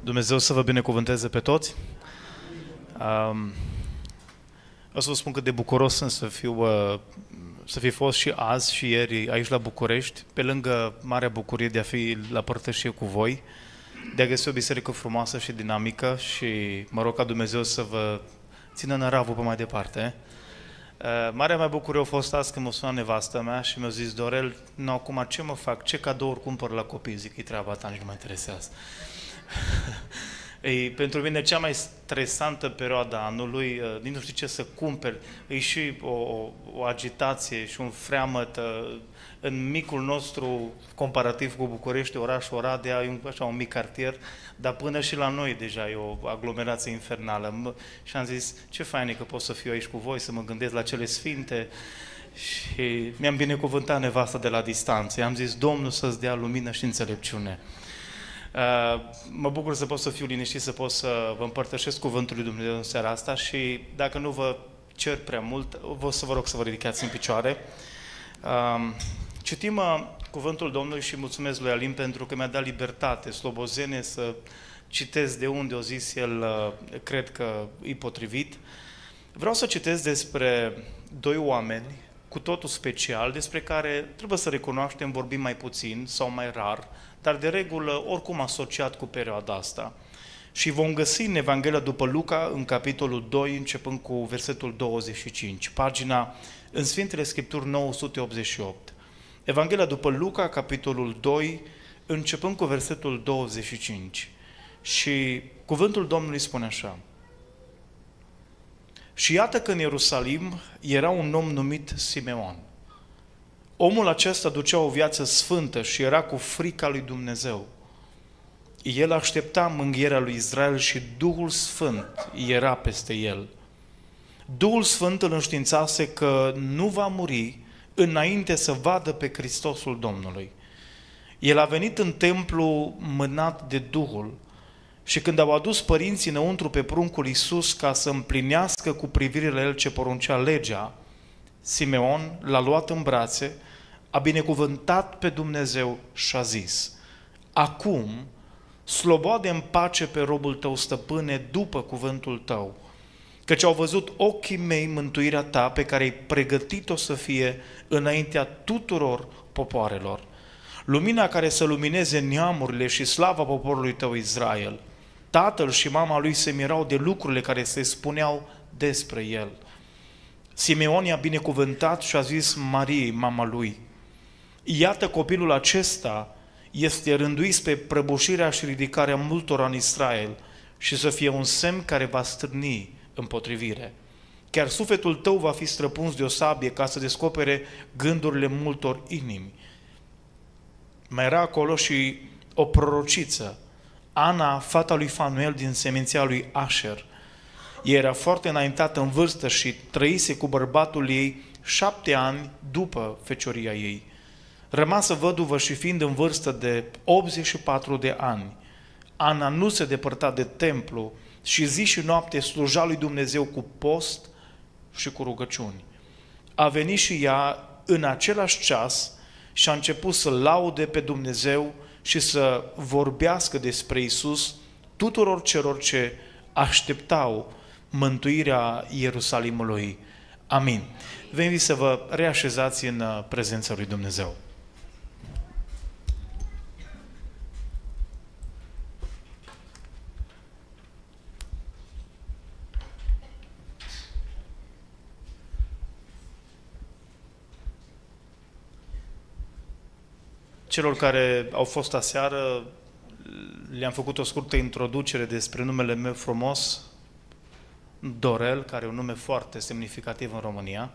Dumnezeu să vă binecuvânteze pe toți. O să vă spun cât de bucuros sunt să fi fost și azi și ieri aici la București, pe lângă marea bucurie de a fi la părtășie cu voi, de a găsi o biserică frumoasă și dinamică și mă rog ca Dumnezeu să vă țină năravul pe mai departe. Marea mea bucurie a fost azi când m-a sunat nevastă mea și mi-a zis: Dorel, nu, acum ce mă fac? Ce cadouri cumpăr la copii? Zic, e treaba ta, nici nu mă interesează. E pentru mine cea mai stresantă perioadă a anului, nici nu știu ce să cumperi, e și o agitație și un freamăt în micul nostru, comparativ cu București, orașul Oradea, e un mic cartier, dar până și la noi deja e o aglomerație infernală. Și am zis, ce fain e că pot să fiu aici cu voi, să mă gândesc la cele sfinte. Și mi-am binecuvântat nevasta de la distanță. I-am zis, Domnul să-ți dea lumină și înțelepciune. Mă bucur să pot să fiu liniștit, să pot să vă împărtășesc cuvântul lui Dumnezeu în seara asta și dacă nu vă cer prea mult, vă rog să vă ridicați în picioare. Citim cuvântul Domnului și mulțumesc lui Alin pentru că mi-a dat libertate, slobozenie să citesc de unde o zis el, cred că e potrivit. Vreau să citesc despre doi oameni cu totul special, despre care trebuie să recunoaștem, vorbim mai puțin sau mai rar, dar de regulă oricum asociat cu perioada asta. Și vom găsi în Evanghelia după Luca, în capitolul 2, începând cu versetul 25, pagina în Sfintele Scripturi 988. Evanghelia după Luca, capitolul 2, începând cu versetul 25. Și cuvântul Domnului spune așa: Și iată că în Ierusalim era un om numit Simeon. Omul acesta ducea o viață sfântă și era cu frica lui Dumnezeu. El aștepta mângâierea lui Israel și Duhul Sfânt era peste el. Duhul Sfânt îl înștiințase că nu va muri înainte să vadă pe Hristosul Domnului. El a venit în templu mânat de Duhul și când au adus părinții înăuntru pe pruncul Iisus ca să împlinească cu privire la el ce poruncea legea, Simeon l-a luat în brațe, a binecuvântat pe Dumnezeu și a zis: Acum, sloboade în pace pe robul tău, stăpâne, după cuvântul tău, căci au văzut ochii mei mântuirea ta pe care ai pregătit-o să fie înaintea tuturor popoarelor. Lumina care să lumineze neamurile și slava poporului tău Israel. Tatăl și mama lui se mirau de lucrurile care se spuneau despre el. Simeon i-a binecuvântat și a zis Mariei, mama lui: Iată, copilul acesta este rânduit spre prăbușirea și ridicarea multora în Israel și să fie un semn care va stârni împotrivire. Chiar sufletul tău va fi străpuns de o sabie ca să descopere gândurile multor inimi. Mai era acolo și o prorociță, Ana, fata lui Fanuel din seminția lui Asher. Ea era foarte înaintată în vârstă și trăise cu bărbatul ei 7 ani după fecioria ei. Rămasă văduvă și fiind în vârstă de 84 de ani, Ana nu se depărta de templu și zi și noapte sluja lui Dumnezeu cu post și cu rugăciuni. A venit și ea în același ceas și a început să laude pe Dumnezeu și să vorbească despre Iisus tuturor celor ce așteptau mântuirea Ierusalimului. Amin. Vă invit să vă reașezați în prezența lui Dumnezeu. Celor care au fost aseară, le-am făcut o scurtă introducere despre numele meu frumos, Dorel, care e un nume foarte semnificativ în România.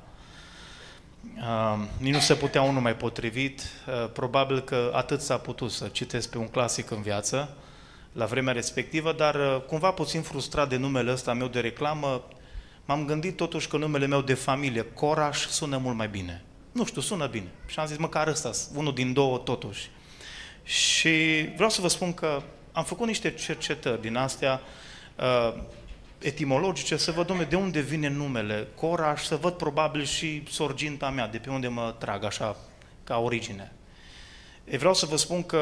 Nici nu se putea unul mai potrivit, probabil că atât s-a putut să citesc pe un clasic în viață, la vremea respectivă, dar cumva puțin frustrat de numele ăsta meu de reclamă, m-am gândit totuși că numele meu de familie, Coraș, sună mult mai bine. Nu știu, sună bine. Și am zis, măcar ăsta, unul din două totuși. Și vreau să vă spun că am făcut niște cercetări din astea etimologice, să văd de unde vine numele Coraș, să văd probabil și sorginta mea, de pe unde mă trag, așa, ca origine. Vreau să vă spun că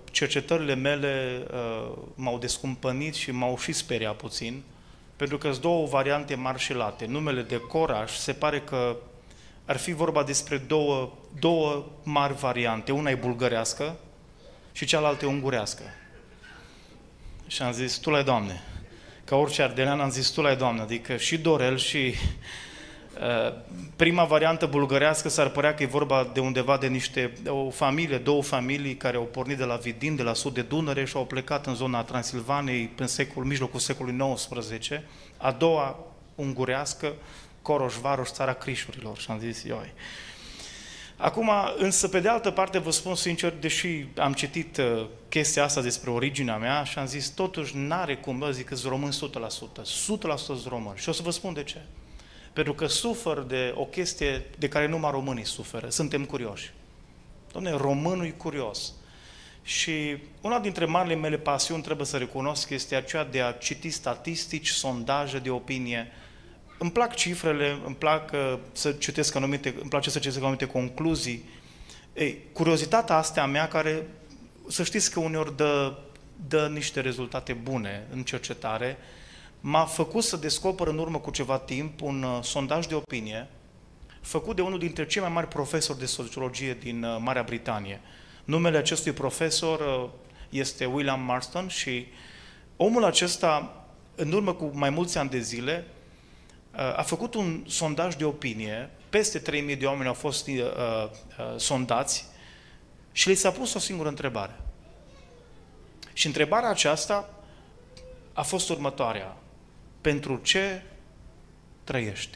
cercetările mele m-au descumpănit și m-au și speriat puțin, pentru că sunt două variante mari și late. Numele de Coraș se pare că ar fi vorba despre două mari variante. Una e bulgărească și cealaltă e ungurească. Și am zis, tu la Doamne. Ca orice ardelean am zis, tu la Doamne. Adică și Dorel și prima variantă bulgărească s-ar părea că e vorba de undeva de două familii care au pornit de la Vidin, de la sud de Dunăre și au plecat în zona Transilvaniei în mijlocul secolului XIX. A doua, ungurească, Coroș-Varoș, țara Crișurilor. Și am zis, ioi. Acum, însă, pe de altă parte, vă spun sincer, deși am citit chestia asta despre originea mea și am zis, totuși n-are cum, zic că sunt român 100%, 100% sunt român. Și o să vă spun de ce. Pentru că sufer de o chestie de care numai românii suferă. Suntem curioși. Doamne, românul e curios. Și una dintre marile mele pasiuni, trebuie să recunosc, este aceea de a citi statistici, sondaje de opinie. Îmi plac cifrele, îmi place să citesc anumite concluzii. Ei, curiozitatea asta a mea, care, să știți că uneori dă niște rezultate bune în cercetare, m-a făcut să descoper în urmă cu ceva timp un sondaj de opinie făcut de unul dintre cei mai mari profesori de sociologie din Marea Britanie. Numele acestui profesor este William Marston și omul acesta, în urmă cu mai mulți ani de zile, a făcut un sondaj de opinie, peste 3.000 de oameni au fost sondați și li s-a pus o singură întrebare. Și întrebarea aceasta a fost următoarea. Pentru ce trăiești?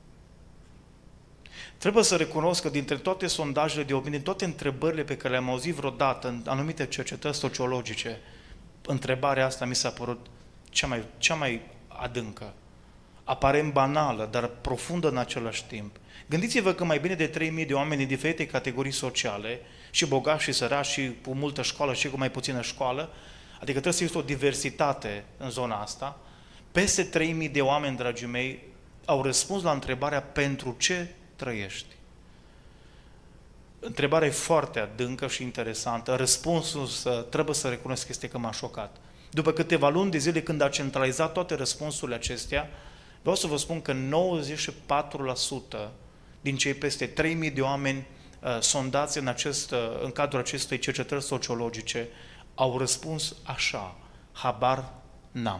Trebuie să recunosc că dintre toate sondajele de opinie, toate întrebările pe care le-am auzit vreodată în anumite cercetări sociologice, întrebarea asta mi s-a părut cea mai adâncă, aparent banală, dar profundă în același timp. Gândiți-vă că mai bine de 3.000 de oameni din diferite categorii sociale, și bogați și săraci, și cu multă școală și cu mai puțină școală, adică trebuie să existe o diversitate în zona asta, peste 3.000 de oameni, dragii mei, au răspuns la întrebarea pentru ce trăiești. Întrebarea e foarte adâncă și interesantă. Răspunsul, trebuie să recunosc, este că m-a șocat. După câteva luni de zile, când a centralizat toate răspunsurile acestea, vreau să vă spun că 94% din cei peste 3.000 de oameni sondați în cadrul acestei cercetări sociologice au răspuns așa: habar n-am.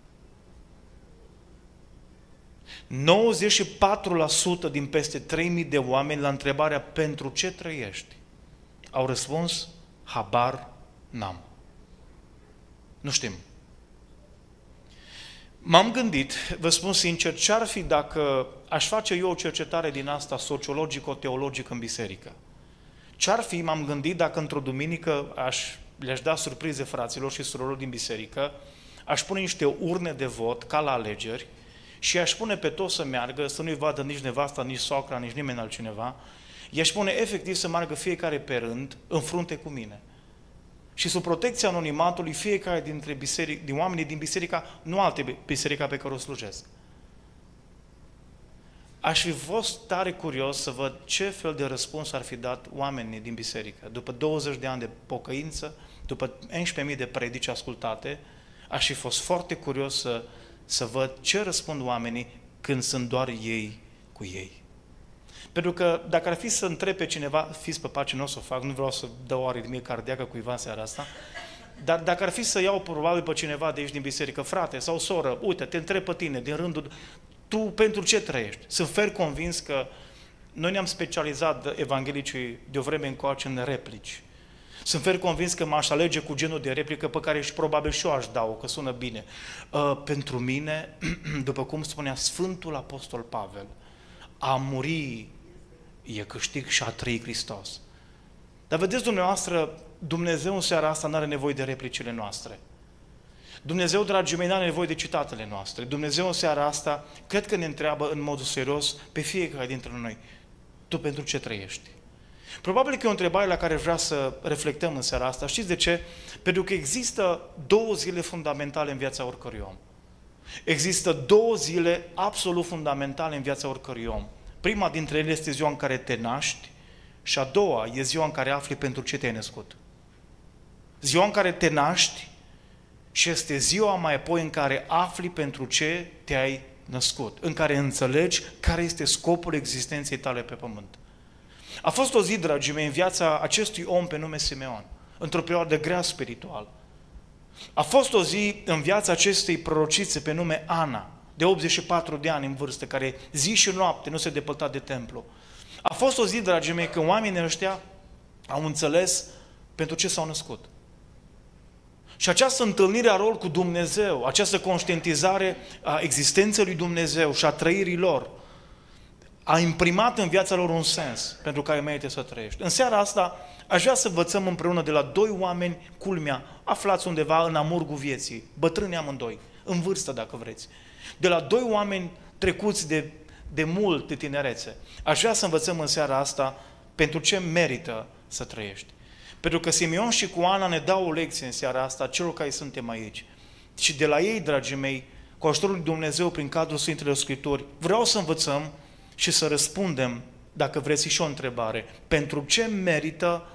94% din peste 3.000 de oameni la întrebarea pentru ce trăiești au răspuns habar n-am. Nu știm. M-am gândit, vă spun sincer, ce-ar fi dacă aș face eu o cercetare din asta sociologico-teologică în biserică? Ce-ar fi, m-am gândit, dacă într-o duminică le-aș da surprize fraților și surorilor din biserică, aș pune niște urne de vot, ca la alegeri, și aș pune pe toți să meargă, să nu-i vadă nici nevasta, nici socra, nici nimeni altcineva, i-aș pune efectiv să meargă fiecare pe rând, în frunte cu mine. Și sub protecția anonimatului, fiecare din oamenii din biserica, nu alte biserica pe care o slujesc. Aș fi fost tare curios să văd ce fel de răspuns ar fi dat oamenii din biserică. După 20 de ani de pocăință, după 11.000 de predici ascultate, aș fi fost foarte curios să văd ce răspund oamenii când sunt doar ei cu ei. Pentru că dacă ar fi să întreb pe cineva, fiți pe pace, nu o să o fac, nu vreau să dau o aritmie cardiacă cuiva în seara asta, dar dacă ar fi să iau probabil pe cineva de aici din biserică, frate sau soră, uite, te întreb pe tine, din rândul, tu pentru ce trăiești? Sunt fer convins că noi ne-am specializat evanghelicii de o vreme încoace în replici. Sunt fer convins că m-aș alege cu genul de replică pe care și probabil și eu aș da-o, că sună bine. Pentru mine, după cum spunea Sfântul Apostol Pavel, a muri e câștig și a trăi Hristos. Dar vedeți dumneavoastră, Dumnezeu în seara asta nu are nevoie de replicile noastre. Dumnezeu, dragii mei, nu are nevoie de citatele noastre. Dumnezeu în seara asta, cred că ne întreabă în modul serios pe fiecare dintre noi: tu pentru ce trăiești? Probabil că e o întrebare la care vrea să reflectăm în seara asta. Știți de ce? Pentru că există două zile fundamentale în viața oricărui om. Există două zile absolut fundamentale în viața oricărui om. Prima dintre ele este ziua în care te naști și a doua e ziua în care afli pentru ce te-ai născut. ziua în care te naști și este ziua mai apoi în care afli pentru ce te-ai născut, în care înțelegi care este scopul existenței tale pe pământ. A fost o zi, dragii mei, în viața acestui om pe nume Simeon, într-o perioadă grea spiritual. A fost o zi în viața acestei prorocițe pe nume Ana, de 84 de ani în vârstă, care zi și noapte nu se depărta de templu. A fost o zi, dragii mei, când oamenii ăștia au înțeles pentru ce s-au născut. Și această întâlnire a rol cu Dumnezeu, această conștientizare a existenței lui Dumnezeu și a trăirii lor, a imprimat în viața lor un sens pentru care merită să trăiești. În seara asta aș vrea să învățăm împreună de la doi oameni, culmea, aflați undeva în amurgul vieții, bătrâni amândoi, în vârstă dacă vreți. De la doi oameni trecuți de mult de tinerețe. Aș vrea să învățăm în seara asta pentru ce merită să trăiești. Pentru că Simeon și cu Ana ne dau o lecție în seara asta celor care suntem aici. Și de la ei, dragii mei, cu ajutorul lui Dumnezeu prin cadrul Sfintelor Scripturi, vreau să învățăm și să răspundem, dacă vreți și o întrebare, pentru ce merită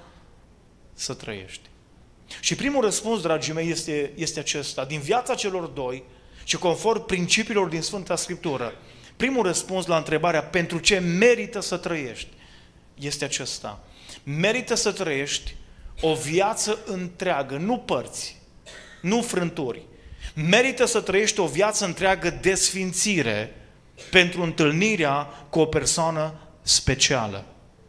să trăiești. Și primul răspuns, dragii mei, este acesta. Din viața celor doi și conform principiilor din Sfânta Scriptură, primul răspuns la întrebarea pentru ce merită să trăiești este acesta. Merită să trăiești o viață întreagă, nu părți, nu frânturi. Merită să trăiești o viață întreagă de sfințire pentru întâlnirea cu o persoană specială.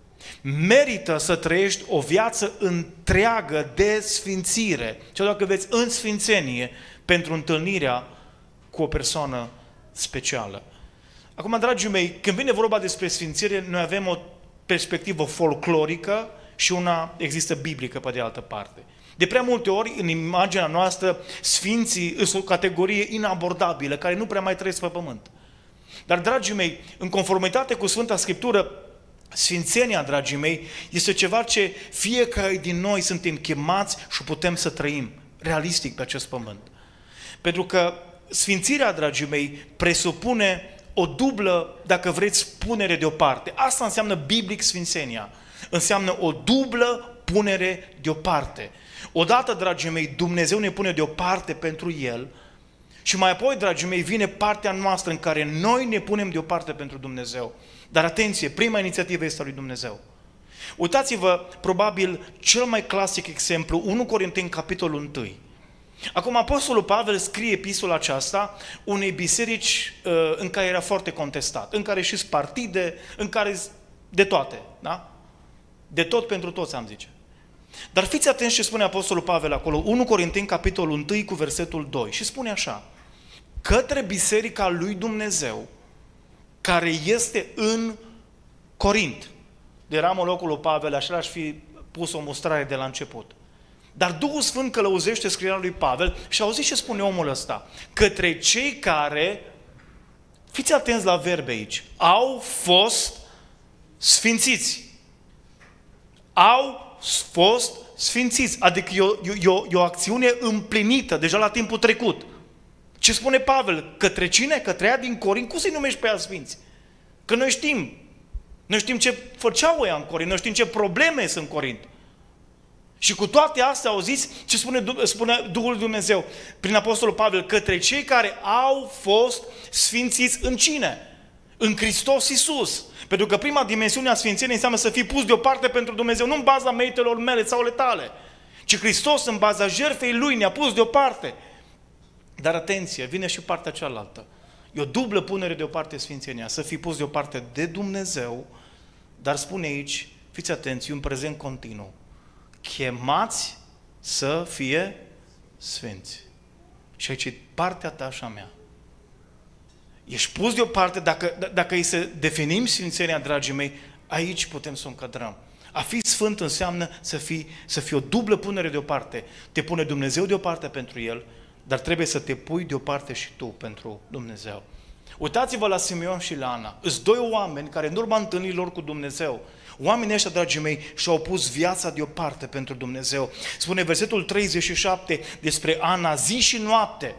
Merită să trăiești o viață întreagă de sfințire, sau dacă veți, în sfințenie, pentru întâlnirea cu o persoană specială. Acum, dragii mei, când vine vorba despre sfințire, noi avem o perspectivă folclorică și una există biblică pe de altă parte. De prea multe ori, în imaginea noastră, sfinții sunt o categorie inabordabilă, care nu prea mai trăiesc pe pământ. Dar, dragii mei, în conformitate cu Sfânta Scriptură, sfințenia, dragii mei, este ceva ce fiecare din noi suntem chemați și putem să trăim realistic pe acest pământ. Pentru că sfințirea, dragii mei, presupune o dublă, dacă vreți, punere deoparte. Asta înseamnă biblic sfințenia. Înseamnă o dublă punere deoparte. Odată, dragii mei, Dumnezeu ne pune deoparte pentru El și mai apoi, dragii mei, vine partea noastră în care noi ne punem deoparte pentru Dumnezeu. Dar atenție, prima inițiativă este a lui Dumnezeu. Uitați-vă, probabil, cel mai clasic exemplu, 1 Corinteni, capitolul 1. Acum, Apostolul Pavel scrie epistola aceasta unei biserici în care era foarte contestat, în care și partide, în care de toate, da? De tot pentru toți, am zice. Dar fiți atenți ce spune Apostolul Pavel acolo, 1 Corinteni, capitolul 1, cu versetul 2, și spune așa: către biserica lui Dumnezeu, care este în Corint. De eram în locul lui Pavel, așa aș fi pus o mustrare de la început. Dar Duhul Sfânt călăuzește scrierea lui Pavel și auziți ce spune omul ăsta: către cei care, fiți atenți la verbe aici, au fost sfințiți. Au fost sfințiți, adică e o acțiune împlinită, deja la timpul trecut. Ce spune Pavel? Către cine? Către ea din Corint? Cum să-i numești pe ea sfinți? Că noi știm ce făceau ea în Corint, noi știm ce probleme sunt în Corint. Și cu toate astea, auziți ce spune Duhul Dumnezeu prin Apostolul Pavel? Către cei care au fost sfințiți în cine? În Hristos Iisus. Pentru că prima dimensiune a sfințeniei înseamnă să fii pus deoparte pentru Dumnezeu, nu în baza meritelor mele sau ale tale, ci Hristos în baza jertfei Lui ne-a pus deoparte. Dar atenție, vine și partea cealaltă. E o dublă punere deoparte sfințenia, să fii pus deoparte de Dumnezeu, dar spune aici, fiți atenți, un prezent continuu. Chemați să fie sfinți. Și aici e partea ta și a mea. Ești pus deoparte, dacă îi să definim sfințenia, dragii mei, aici putem să o încadrăm. A fi sfânt înseamnă să fie o dublă punere deoparte. Te pune Dumnezeu deoparte pentru El, dar trebuie să te pui deoparte și tu pentru Dumnezeu. Uitați-vă la Simeon și la Ana. Îs doi oameni care în urma întâlnirilor cu Dumnezeu, oamenii ăștia, dragii mei, și-au pus viața deoparte pentru Dumnezeu. Spune versetul 37 despre Ana: zi și noapte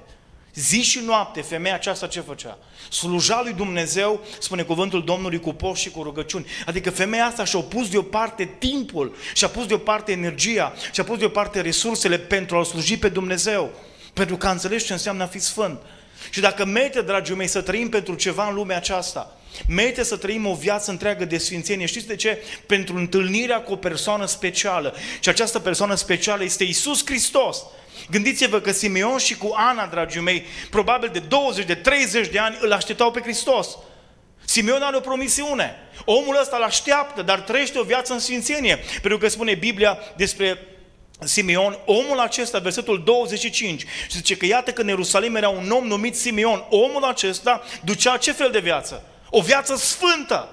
Zi și noapte, femeia aceasta ce făcea? Sluja lui Dumnezeu, spune cuvântul Domnului, cu post și cu rugăciuni. Adică femeia asta și-a pus deoparte timpul, și-a pus deoparte energia, și-a pus deoparte resursele pentru a sluji pe Dumnezeu. Pentru că înțelegi ce înseamnă a fi sfânt. Și dacă merită, dragii mei, să trăim pentru ceva în lumea aceasta, merită să trăim o viață întreagă de sfințenie. Știți de ce? Pentru întâlnirea cu o persoană specială. Și această persoană specială este Iisus Hristos. Gândiți-vă că Simeon și cu Ana, dragii mei, probabil de 20, de 30 de ani îl așteptau pe Hristos. Simeon are o promisiune. Omul ăsta îl așteaptă, dar trăiește o viață în sfințenie. Pentru că spune Biblia despre Simeon, omul acesta, versetul 25, și zice că iată că în Ierusalim era un om numit Simeon. Omul acesta ducea ce fel de viață? O viață sfântă.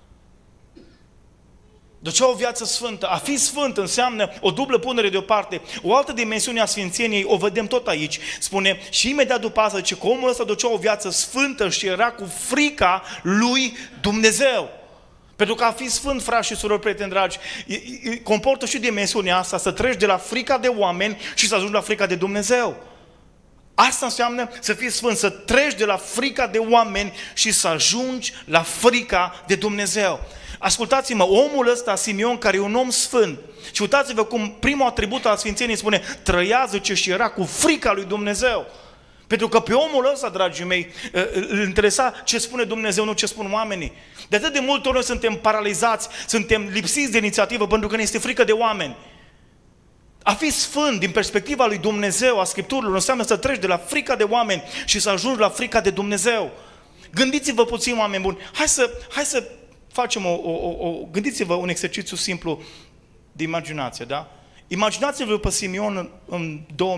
Ducea o viață sfântă. A fi sfânt înseamnă o dublă punere deoparte. O altă dimensiune a sfințeniei o vedem tot aici. Spune, și imediat după asta, zice că omul ăsta ducea o viață sfântă și era cu frica lui Dumnezeu. Pentru că a fi sfânt, frați și surori, prieteni dragi, comportă și dimensiunea asta, să treci de la frica de oameni și să ajungi la frica de Dumnezeu. Asta înseamnă să fii sfânt, să treci de la frica de oameni și să ajungi la frica de Dumnezeu. Ascultați-mă, omul ăsta, Simeon, care e un om sfânt, și uitați-vă cum primul atribut al sfințeniei spune, trăia, zice, și era cu frica lui Dumnezeu. Pentru că pe omul ăsta, dragii mei, îl interesa ce spune Dumnezeu, nu ce spun oamenii. De atât de multe ori noi suntem paralizați, suntem lipsiți de inițiativă pentru că ne este frică de oameni. A fi sfânt din perspectiva lui Dumnezeu, a Scripturilor, înseamnă să treci de la frica de oameni și să ajungi la frica de Dumnezeu. Gândiți-vă puțin, oameni buni, hai să facem gândiți-vă un exercițiu simplu de imaginație, da? Imaginați-vă pe Simeon în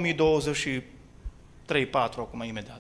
2023-4, acum imediat.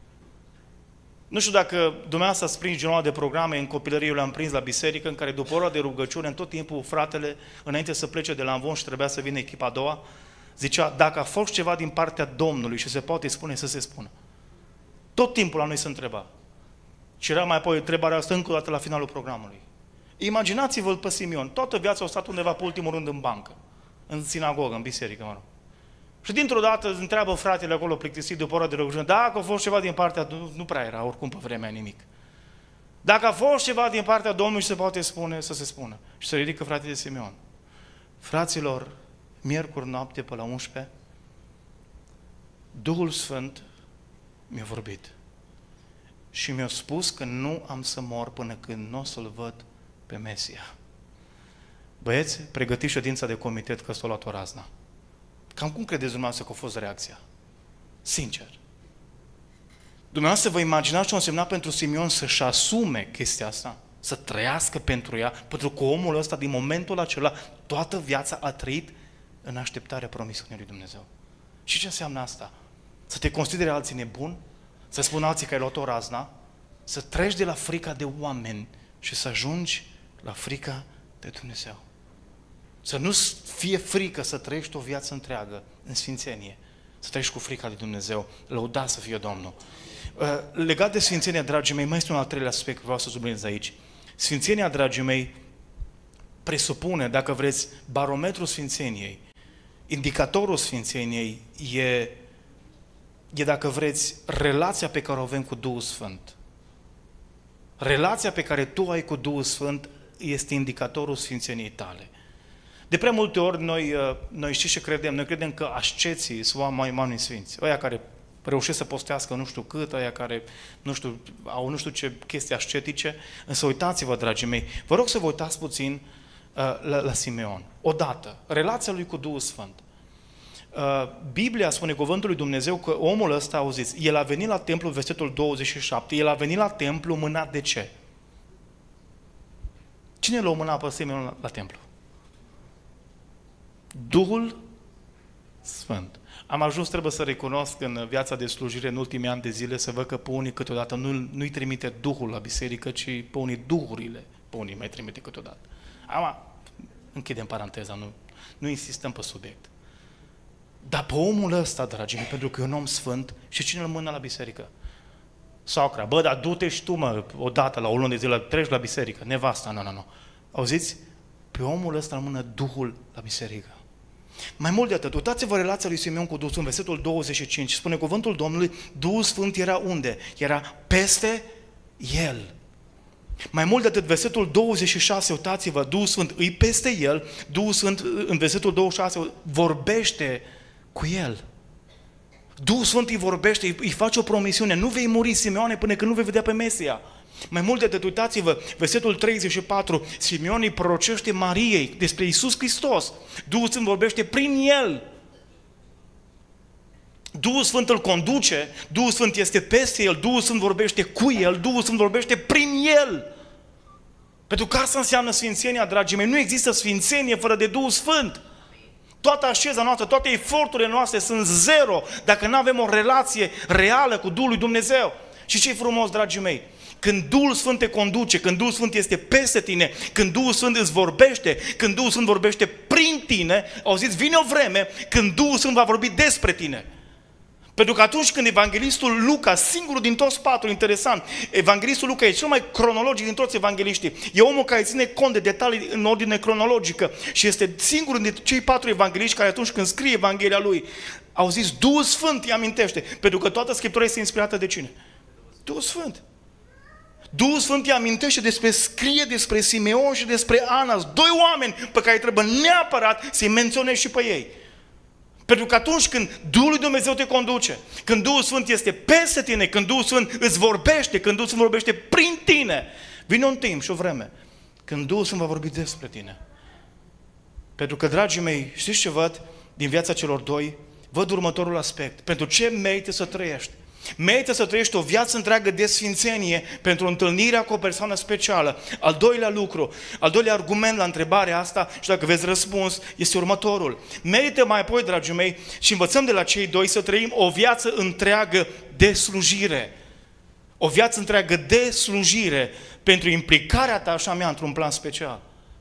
Nu știu dacă dumneavoastră ați prins genul de programe, în copilărie eu le-am prins la biserică, în care după ora de rugăciune, în tot timpul fratele, înainte să plece de la învon și trebuia să vină echipa a doua, zicea, dacă a fost ceva din partea Domnului și se poate spune, să se spună. Tot timpul la noi se întreba. Și era mai apoi întrebarea asta încă o dată la finalul programului. Imaginați-vă-l pe Simeon, toată viața a stat undeva pe ultimul rând în bancă, în sinagogă, în biserică, mă rog. Și dintr-o dată îți întreabă fratele acolo plictisit după ora de rugăciune, dacă a fost ceva din partea, nu prea era oricum pe vremea nimic. Dacă a fost ceva din partea Domnului și se poate spune, să se spună. Și se ridică fratele Simeon. Fraților, miercuri noapte pe la 11, Duhul Sfânt mi-a vorbit și mi-a spus că nu am să mor până când nu o să-L văd pe Mesia. Băieți, pregătiți ședința de comitet că s-a luat o razna. Cam cum credeți dumneavoastră că a fost reacția? Sincer. Dumneavoastră vă imaginați ce a însemnat pentru Simeon să-și asume chestia asta? Să trăiască pentru ea? Pentru că omul ăsta, din momentul acela, toată viața a trăit în așteptarea promisiunii lui Dumnezeu. Și ce înseamnă asta? Să te consideri alții nebuni? Să spună alții că ai luat o razna? Să treci de la frica de oameni și să ajungi la frica de Dumnezeu. Să nu fie frică să trăiești o viață întreagă în sfințenie. Să trăiești cu frica lui Dumnezeu. Lăudat să fie Domnul. Legat de sfințenia, dragii mei, mai este un al treilea aspect vreau să subliniez aici. Sfințenia, dragii mei, presupune, dacă vreți, barometrul sfințeniei. Indicatorul sfințeniei e, dacă vreți, relația pe care o avem cu Duhul Sfânt. Relația pe care tu ai cu Duhul Sfânt este indicatorul sfințeniei tale. De prea multe ori noi știți ce credem? Noi credem că asceții sunt oameni sfinți. Ăia care reușesc să postească nu știu cât, ăia care au nu știu ce chestii ascetice. Însă uitați-vă, dragii mei, vă rog să vă uitați puțin la Simeon. Odată, relația lui cu Duhul Sfânt. Biblia spune, cuvântul lui Dumnezeu, că omul ăsta, auziți, el a venit la templu, versetul 27, el a venit la templu mânat de ce? Cine l-a mânat pe Simeon la templu? Duhul Sfânt. Am ajuns, trebuie să recunosc, în viața de slujire, în ultimii ani de zile, să văd că pe unii câteodată nu-i trimite Duhul la biserică, ci pe unii duhurile, pe unii mai trimite câteodată. Închidem paranteza, nu insistăm pe subiect. Dar pe omul ăsta, dragii mei, pentru că e un om sfânt, și cine îl mână la biserică? Socra, bă, dar du-te și tu, mă, odată la o lună de zile, treci la biserică, nevasta, nu. Auziți? Pe omul ăsta îl mână Duhul la biserică. Mai mult de atât, uitați-vă relația lui Simeon cu Duhul Sfânt, versetul 25, spune cuvântul Domnului, Duhul Sfânt era unde? Era peste el. Mai mult de atât, versetul 26, uitați-vă, Duhul Sfânt îi peste el, Duhul Sfânt în versetul 26 vorbește cu el. Duhul Sfânt îi vorbește, îi face o promisiune, nu vei muri, Simeone, până când nu vei vedea pe Mesia. Mai mult de atât, uitați-vă, versetul 34, Simeon îi prorocește Mariei despre Iisus Hristos. Duhul Sfânt vorbește prin el. Duhul Sfânt îl conduce, Duhul Sfânt este peste el, Duhul Sfânt vorbește cu el, Duhul Sfânt vorbește prin el. Pentru că asta înseamnă sfințenia, dragii mei. Nu există sfințenie fără de Duhul Sfânt. Toată așeza noastră, toate eforturile noastre sunt zero dacă nu avem o relație reală cu Duhul lui Dumnezeu. Și ce-i frumos, dragii mei? Când Duhul Sfânt te conduce, când Duhul Sfânt este peste tine, când Duhul Sfânt îți vorbește, când Duhul Sfânt vorbește prin tine, auziți, vine o vreme când Duhul Sfânt va vorbi despre tine. Pentru că atunci când evanghelistul Luca, singurul din toți patru, interesant, evanghelistul Luca e cel mai cronologic din toți evangeliștii, e omul care ține cont de detalii în ordine cronologică și este singurul dintre cei patru evangeliști care atunci când scrie Evanghelia lui, au zis, Duhul Sfânt îi amintește, pentru că toată Scriptura este inspirată de cine? Duhul Sfânt. Duhul Sfânt îi amintește scrie despre Simeon și despre Ana, doi oameni pe care trebuie neapărat să-i menționezi și pe ei. Pentru că atunci când Duhul lui Dumnezeu te conduce, când Duhul Sfânt este peste tine, când Duhul Sfânt îți vorbește, când Duhul Sfânt vorbește prin tine, vine un timp și o vreme când Duhul Sfânt va vorbi despre tine. Pentru că, dragii mei, știți ce văd din viața celor doi? Văd următorul aspect. Pentru ce merită să trăiești? Merită să trăiești o viață întreagă de sfințenie pentru întâlnirea cu o persoană specială. Al doilea lucru, al doilea argument la întrebarea asta, și dacă vezi răspuns, este următorul. Merită mai apoi, dragii mei, și învățăm de la cei doi să trăim o viață întreagă de slujire. O viață întreagă de slujire pentru implicarea ta și a mea într-un plan special.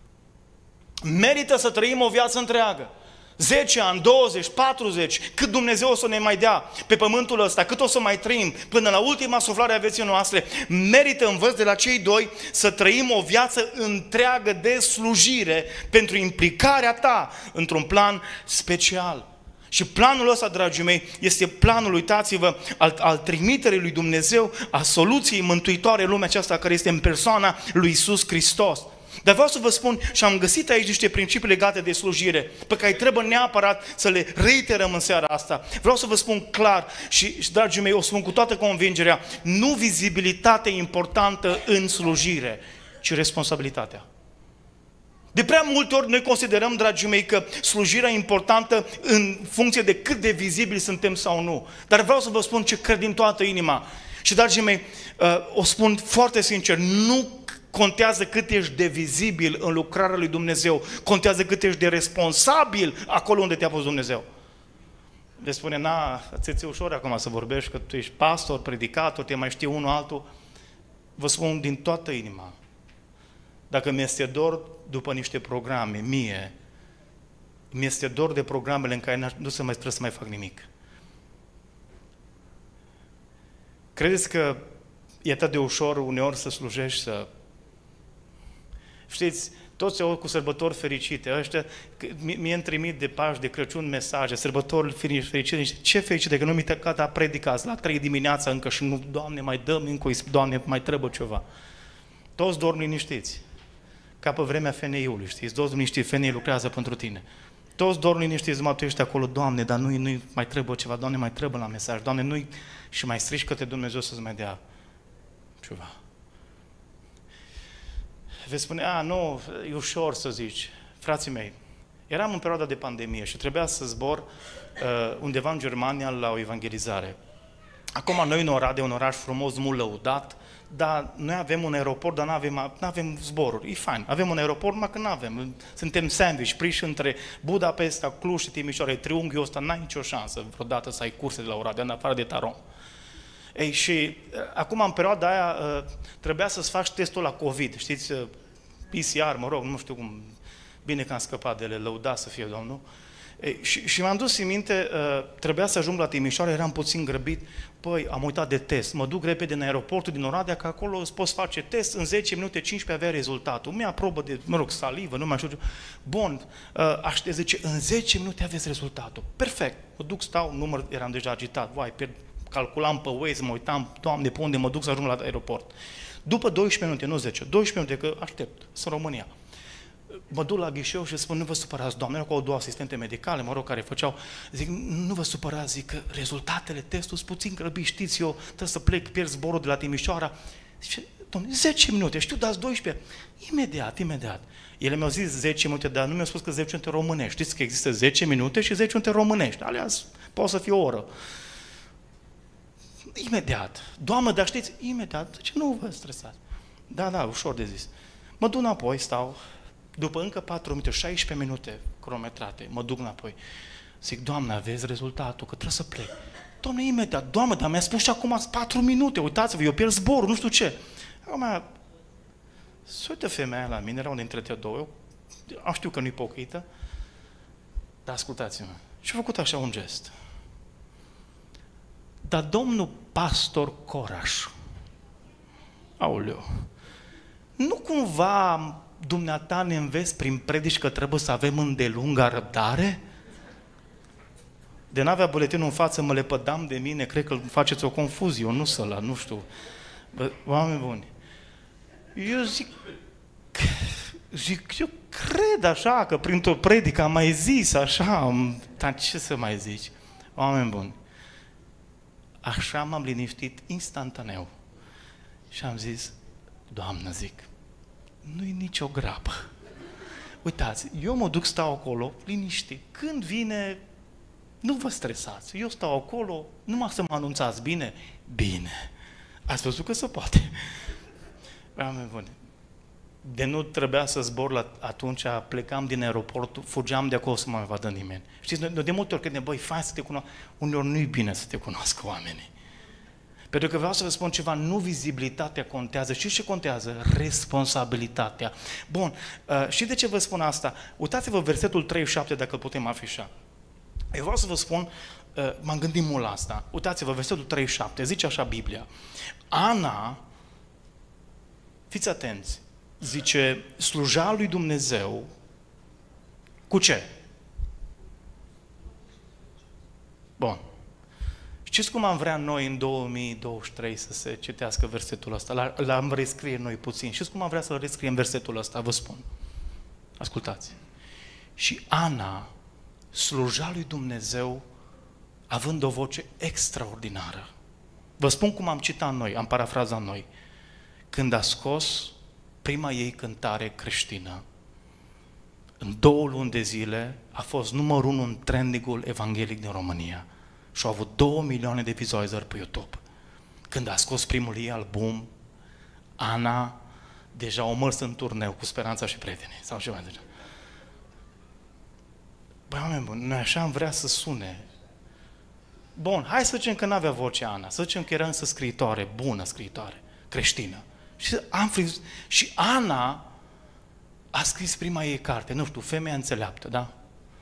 Merită să trăim o viață întreagă. 10 ani, 20, 40, cât Dumnezeu o să ne mai dea pe pământul ăsta, cât o să mai trăim până la ultima suflare a vieții noastre, merită, învăț de la cei doi, să trăim o viață întreagă de slujire pentru implicarea ta într-un plan special. Și planul ăsta, dragii mei, este planul, uitați-vă, al trimiterii lui Dumnezeu, a soluției mântuitoare în lumea aceasta, care este în persoana lui Iisus Hristos. Dar vreau să vă spun, și am găsit aici niște principii legate de slujire, pe care trebuie neapărat să le reiterăm în seara asta. Vreau să vă spun clar și dragii mei, o spun cu toată convingerea, nu vizibilitatea e importantă în slujire, ci responsabilitatea. De prea multe ori noi considerăm, dragii mei, că slujirea e importantă în funcție de cât de vizibili suntem sau nu. Dar vreau să vă spun ce cred din toată inima. Și, dragii mei, o spun foarte sincer, nu contează cât ești de vizibil în lucrarea lui Dumnezeu, contează cât ești de responsabil acolo unde te-a pus Dumnezeu. Le spune, ți-e ușor acum să vorbești, că tu ești pastor, predicator, te mai știi unul altul. Vă spun din toată inima, dacă mi-este dor după niște programe, mi-este dor de programele în care nu trebuie să mai fac nimic. Credeți că e atât de ușor uneori să slujești, să... Știți, toți au cu sărbători fericite, ăștia mie îmi trimit de Paști, de Crăciun mesaje, sărbători fericite, ce fericite, că nu mi-a gata predicați la 3 dimineața încă și nu, Doamne, mai dăm încă, Doamne, mai trebuie ceva. Toți dorm liniștiți, ca pe vremea FNI-ului, știți, toți liniștiți, FNI lucrează pentru tine. Toți dorm liniștiți, numai tu ești acolo, Doamne, dar nu mai trebuie ceva, Doamne, mai trebuie la mesaj, Doamne, nu-i... Și mai strici către Dumnezeu să-ți mai dea ceva. Veți spune, nu, e ușor să zici. Frații mei, eram în perioada de pandemie și trebuia să zbor undeva în Germania la o evangelizare. Acum noi în Oradea, un oraș frumos, mult lăudat, dar noi avem un aeroport, dar nu avem zboruri. E fain, avem un aeroport, numai că nu avem. Suntem sandwich, priși între Budapesta, Cluj și Timișoara. Triunghiul ăsta, n-ai nicio șansă vreodată să ai curse de la Oradea, în afară de Tarom. Ei, și acum, în perioada aia, trebuia să-ți faci testul la COVID, știți, PCR, mă rog, nu știu cum, bine că am scăpat de ele, lăudat să fie Domnul. Și m-am dus în minte, trebuia să ajung la Timișoara, eram puțin grăbit, păi am uitat de test, mă duc repede în aeroportul din Oradea, că acolo îți poți face test, în 10 minute, 15 avea rezultatul. Mi-a probă de, salivă, nu mai știu ce. Bun, zice, în 10 minute aveți rezultatul. Perfect, mă duc, stau, eram deja agitat, calculam pe Waze, mă uitam, Doamne, pe unde mă duc să ajung la aeroport. După 12 minute, nu 10, 12 minute, că aștept, sunt în România. Mă duc la ghișeu și spun, nu vă supărați, Doamne, erau cu două asistente medicale, care făceau, zic, nu vă supărați, zic că rezultatele testului sunt puțin grăbiți, știți, eu trebuie să plec, pierd zborul de la Timișoara. Zice, Doamne, 10 minute, știu, dați 12. Imediat. Ele mi-au zis 10 minute, dar nu mi-au spus că 10 minute românești. Știți că există 10 minute și 10 minute românești, alea poate să fie o oră. Imediat. Doamnă, dar știți, imediat, zice, nu vă stresați. Da, ușor de zis. Mă duc înapoi, stau. După încă 4 minute, 16 minute cronometrate, mă duc înapoi. Zic, Doamne, aveți rezultatul, că trebuie să plec. Doamne, imediat, Doamne, dar mi-a spus și acum 4 minute, uitați-vă, eu pierd zborul, nu știu ce. Acum, se uită femeia la mine, era unul dintre două, eu știu că nu-i pocăită, dar ascultați-mă, și-a făcut așa un gest. Dar domnul pastor Coraș, aoleu, nu cumva dumneata ne înveți prin predici că trebuie să avem îndelungă răbdare? De n-avea buletinul în față, mă lepădam de mine, cred că faceți o confuzie, nu nu știu. Oameni buni, eu eu cred așa, că printr-o predică am mai zis așa, dar ce să mai zici? Oameni buni, așa m-am liniștit instantaneu și am zis, Doamnă, zic, nu-i nicio grabă. Uitați, eu mă duc, stau acolo, liniștit. Când vine, nu vă stresați. Eu stau acolo, numai să mă anunțați bine. Bine. Ați văzut că se poate. Oameni buni, de nu trebuia să zbor atunci, plecam din aeroport, fugeam de acolo să mă mai vadă nimeni. Știți, noi de multe ori când fain să te cunoască, uneori nu-i bine să te cunoască oamenii. Pentru că vreau să vă spun ceva, nu vizibilitatea contează. Știți ce contează? Responsabilitatea. Bun, și de ce vă spun asta? Uitați-vă versetul 37, dacă îl putem afișa. Eu vreau să vă spun, m-am gândit mult la asta. Uitați-vă, versetul 37, zice așa Biblia. Ana, fiți atenți, zice, sluja lui Dumnezeu cu ce? Bun. Știți cum am vrea noi în 2023 să se citească versetul ăsta? L-am rescrie noi puțin. Știți cum am vrea să-l rescriem versetul ăsta? Vă spun. Ascultați. Și Ana sluja lui Dumnezeu având o voce extraordinară. Vă spun cum am citat noi, am parafrazat noi. Când a scos prima ei cântare creștină, în 2 luni de zile a fost numărul 1 în trending-ul evanghelic din România. Și au avut 2 milioane de vizualizări pe YouTube. Când a scos primul ei album, Ana deja o mers în turneu cu Speranța și Prietenii. Sau ceva de genul. Băi, oameni buni, noi așa am vrea să sune. Bun, hai să zicem că n-avea voce Ana, să zicem că era însă scriitoare, bună scriitoare, creștină. Și Ana a scris prima ei carte, nu știu, Femeia înțeleaptă, da?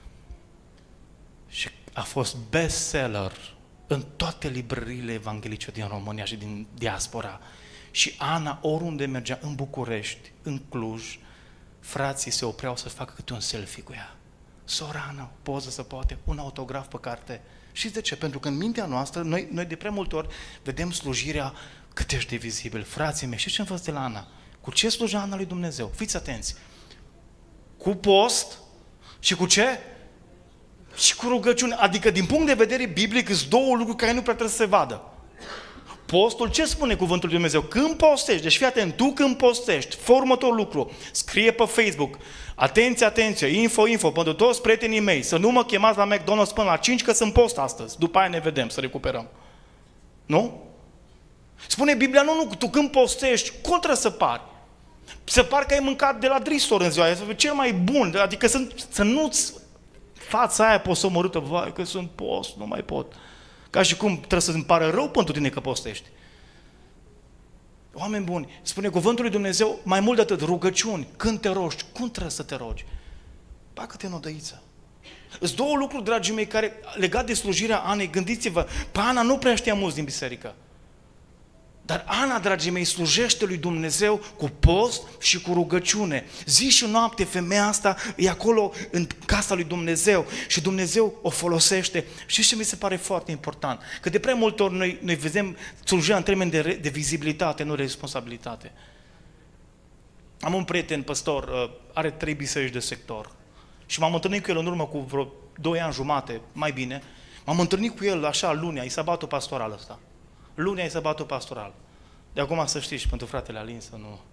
Și a fost bestseller în toate librăriile evanghelice din România și din diaspora. Și Ana, oriunde mergea, în București, în Cluj, frații se opreau să facă câte un selfie cu ea. Sora Ana, poză să poate, un autograf pe carte. Știți de ce? Pentru că în mintea noastră, noi de prea multe ori vedem slujirea cât ești de vizibil. Frații mei, știți ce învăț de la Ana? Cu ce sluja Ana lui Dumnezeu? Fiți atenți! Cu post și cu ce? Și cu rugăciune. Adică din punct de vedere biblic sunt 2 lucruri care nu prea trebuie să se vadă. Postul, ce spune cuvântul lui Dumnezeu? Când postești, deci fii atent, tu când postești, fă următorul lucru, scrie pe Facebook, atenție, info, pentru toți prietenii mei, să nu mă chemați la McDonald's până la 5 că sunt post astăzi, după aia ne vedem, să recuperăm. Nu? Spune Biblia, nu, tu când postești, cum trebuie să pari? Să pari că ai mâncat de la Dristor în ziua aia, cel mai bun, adică să nu-ți fața aia posomorâtă, vai că sunt post, nu mai pot. Ca și cum trebuie să-mi pară rău pentru tine că postești. Oameni buni, spune cuvântul lui Dumnezeu, mai mult de atât, rugăciuni, când te rogi, cum trebuie să te rogi? Bagă-te în odăiță. Sunt două lucruri, dragii mei, care, legat de slujirea Anei, gândiți-vă, pe Ana nu prea știa mulți din biserică. Dar Ana, dragii mei, slujește lui Dumnezeu cu post și cu rugăciune. Zi și noapte femeia asta e acolo în casa lui Dumnezeu și Dumnezeu o folosește. Și ce mi se pare foarte important? Că de prea multe ori noi vedem slujirea în termeni de vizibilitate, nu de responsabilitate. Am un prieten păstor, are 3 biserici de sector și m-am întâlnit cu el în urmă cu vreo 2 ani jumate, mai bine. M-am întâlnit cu el așa lunea, e sabatul pastoral ăsta. Lunea e sabatul pastoral. De acum să știți, pentru fratele Alin să nu...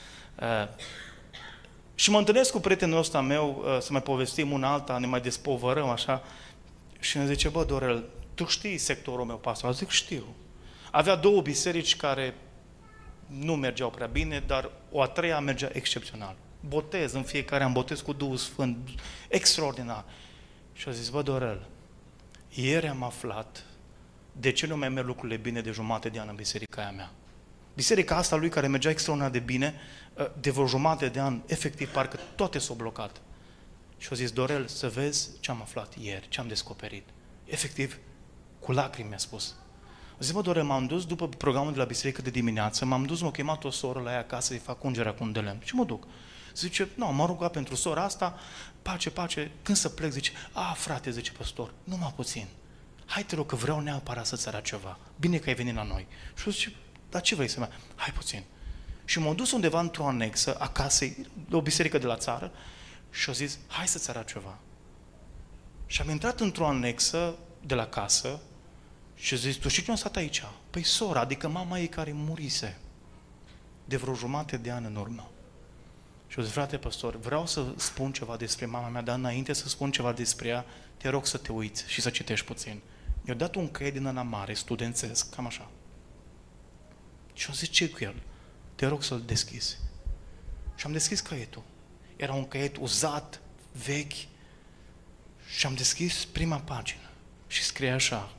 Și mă întâlnesc cu prietenul ăsta meu, să mai povestim una alta, ne mai despovărăm așa, și îmi zice, bă, Dorel, tu știi sectorul meu pastoral? Zic, știu. Avea 2 biserici care nu mergeau prea bine, dar o a 3-a mergea excepțional. Botez în fiecare an, botez cu Duhul Sfânt, extraordinar. Și a zis, bă, Dorel, ieri am aflat de ce nu mai merg lucrurile bine de jumate de an în biserica aia mea. Biserica asta lui, care mergea extraordinar de bine, de vreo jumate de an, efectiv, parcă toate s-au blocat. Și a zis, Dorel, să vezi ce am aflat ieri, ce am descoperit. Efectiv, cu lacrimi mi-a spus. A zis, bă, Dorel, m-am dus după programul de la biserică de dimineață, m-a chemat o soră la ea acasă să-i fac ungerea cu un de lemn. Și mă duc. Zice, nu, m-am rugat pentru sora asta, pace, când să plec, zice, frate, zice păstor, numai puțin. Hai, te rog, că vreau neapărat să-ți arăt ceva. Bine că ai venit la noi. Și eu zice, dar ce vrei să mai? Hai puțin. Și m-am dus undeva într-o anexă, acasă, o biserică de la țară, și au zis, hai să-ți arăt ceva. Și am intrat într-o anexă de la casă și au zis, tu știi cine a stat aici? Păi sora, adică mama ei care murise de vreo jumate de an în urmă. Și au zis, frate păstor, vreau să spun ceva despre mama mea, dar înainte să spun ceva despre ea, te rog să te uiți și să citești puțin. Mi-a dat un caiet din ăla mare, studențesc, cam așa. Și au zis, ce cu el? Te rog să-l deschizi. Și am deschis caietul. Era un caiet uzat, vechi, și am deschis prima pagină. Și scrie așa,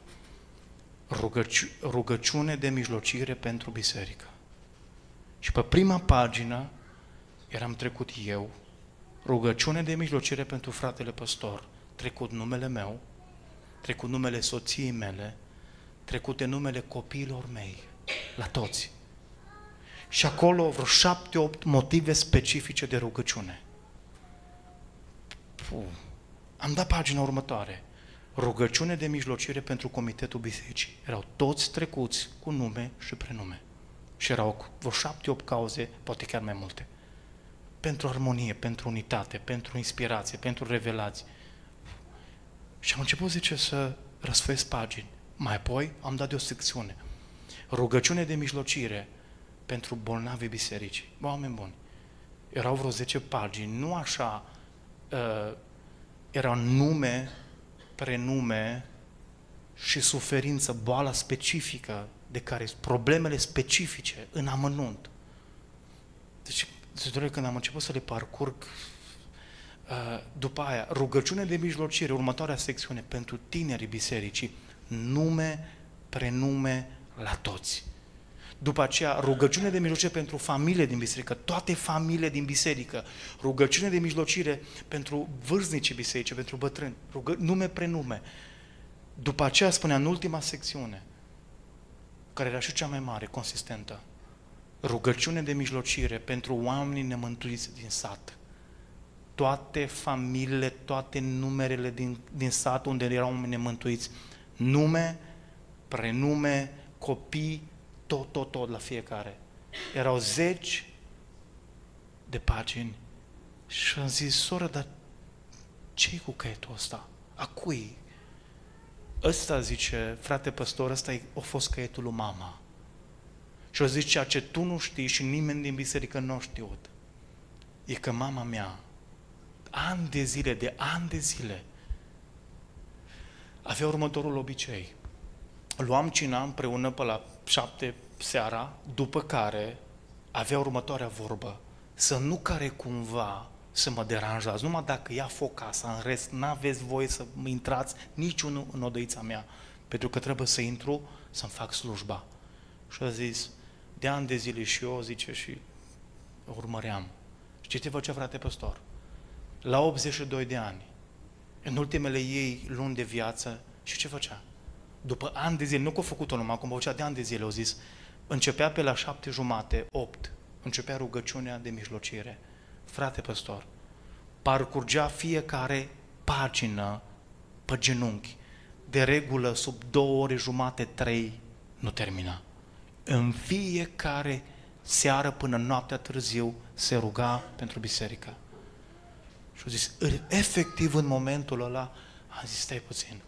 rugăciune de mijlocire pentru biserică. Și pe prima pagină eram trecut eu, rugăciune de mijlocire pentru fratele păstor, trecut numele meu, trecut numele soției mele, trecute numele copiilor mei, la toți. Și acolo vreo 7-8 motive specifice de rugăciune. Am dat pagina următoare. Rugăciune de mijlocire pentru comitetul bisericii. Erau toți trecuți cu nume și prenume. Și erau vreo 7-8 cauze, poate chiar mai multe. Pentru armonie, pentru unitate, pentru inspirație, pentru revelații. Și am început, zice, să răsfoiesc pagini. Mai apoi am dat de o secțiune. Rugăciune de mijlocire pentru bolnavi bisericii. Oameni buni. Erau vreo 10 pagini, nu așa, erau nume, prenume și suferință, boala specifică, de care problemele specifice în amănunt. Deci, când am început să le parcurg, după aia, rugăciune de mijlocire, următoarea secțiune, pentru tinerii bisericii, nume, prenume la toți. După aceea, rugăciune de mijlocire pentru familie din biserică, toate familiile din biserică, rugăciune de mijlocire pentru vârstnicii biserici, pentru bătrâni, nume, prenume. După aceea spunea în ultima secțiune, care era și cea mai mare, consistentă, rugăciune de mijlocire pentru oamenii nemântuiți din sat. Toate familiile, toate numerele din sat unde erau oameni nemântuiți, nume, prenume, copii, tot la fiecare. Erau 10 de pagini și am zis, soră, dar ce-i cu caietul ăsta? A cui? Ăsta, zice, frate păstor, ăsta a fost caietul lui mama. Și o zis, ceea ce tu nu știi și nimeni din biserică nu a știut, e că mama mea, ani de zile, avea următorul obicei. Luam cina împreună pe la 7 seara, după care avea următoarea vorbă, să nu care cumva să mă deranjați, numai dacă ia foc casa, în rest n-aveți voie să intrați niciunul în odăița mea, pentru că trebuie să intru să-mi fac slujba. Și a zis, de ani de zile și eu, zice, și urmăream. Știți ce făcea, frate păstor? La 82 de ani în ultimele ei luni de viață, și ce făcea? După ani de zile, nu că a făcut-o numai, cum făcea de ani de zile, au zis, începea pe la 7:30, 8, începea rugăciunea de mijlocire. Frate păstor, parcurgea fiecare pagină pe genunchi. De regulă, sub 2 ore jumate, 3, nu termina. În fiecare seară până noaptea târziu se ruga pentru biserică. Și au zis, efectiv în momentul ăla, a zis, stai puțin,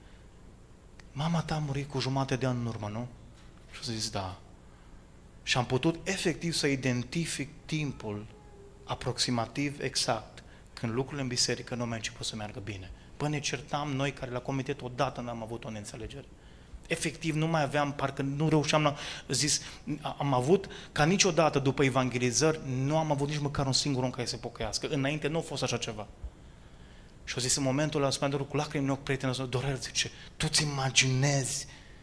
mama ta a murit cu jumate de an în urmă, nu? Și au zis, da. Și am putut efectiv să identific timpul aproximativ exact când lucrurile în biserică nu mai început să meargă bine. Până ne certam noi care la comitet odată n-am avut o neînțelegere. Efectiv nu mai aveam, parcă nu reușeam, am avut ca niciodată după evangelizări, nu am avut nici măcar un singur om care să se pocăiască. Înainte nu a fost așa ceva. Și au zis în momentul ăla, spune cu lacrimi în ochi, prietenul, Dorel, zice, tu-ți imaginezi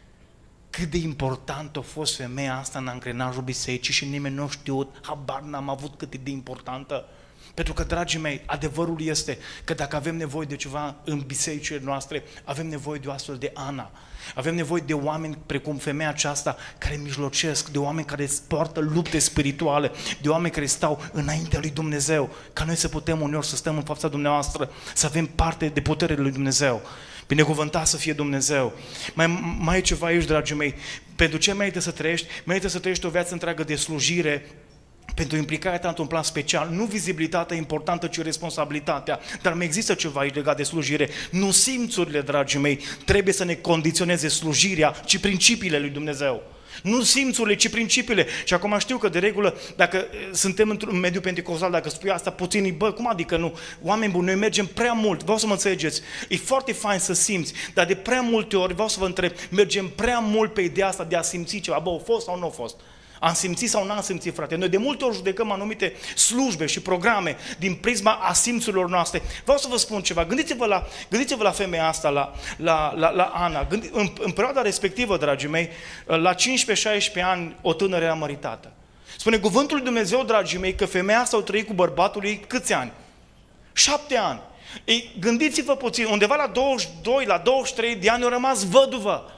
cât de important a fost femeia asta în angrenajul bisericii și nimeni nu a știut, habar n-am avut cât e de importantă. Pentru că, dragii mei, adevărul este că dacă avem nevoie de ceva în bisericile noastre, avem nevoie de o astfel de Ana. Avem nevoie de oameni precum femeia aceasta care mijlocesc, de oameni care poartă lupte spirituale, de oameni care stau înaintea lui Dumnezeu, ca noi să putem uneori să stăm în fața dumneavoastră, să avem parte de puterea lui Dumnezeu. Binecuvântat să fie Dumnezeu. Mai e ceva aici, dragii mei. Pentru ce merită să trăiești? Merită să trăiești o viață întreagă de slujire, pentru implicarea ta într-un plan special, nu vizibilitatea importantă, ci responsabilitatea. Dar mai există ceva aici legat de slujire. Nu simțurile, dragii mei, trebuie să ne condiționeze slujirea, ci principiile lui Dumnezeu. Nu simțurile, ci principiile. Și acum știu că de regulă, dacă suntem într-un mediu pentecostal, dacă spui asta puțin, bă, cum adică nu? Oameni buni, noi mergem prea mult, vreau să mă înțelegeți, e foarte fain să simți, dar de prea multe ori, vreau să vă întreb, mergem prea mult pe ideea asta de a simți ceva, bă, a fost sau nu a fost? Am simțit sau n-am simțit, frate? Noi de multe ori judecăm anumite slujbe și programe din prisma asimțurilor noastre. Vreau să vă spun ceva. Gândiți-vă la femeia asta, la Ana. În perioada respectivă, dragii mei, la 15-16 ani, o tânără era măritată. Spune cuvântul lui Dumnezeu, dragii mei, că femeia asta o trăit cu bărbatul ei câți ani? 7 ani. Ei, gândiți-vă puțin, undeva la 22, la 23 de ani a rămas văduvă.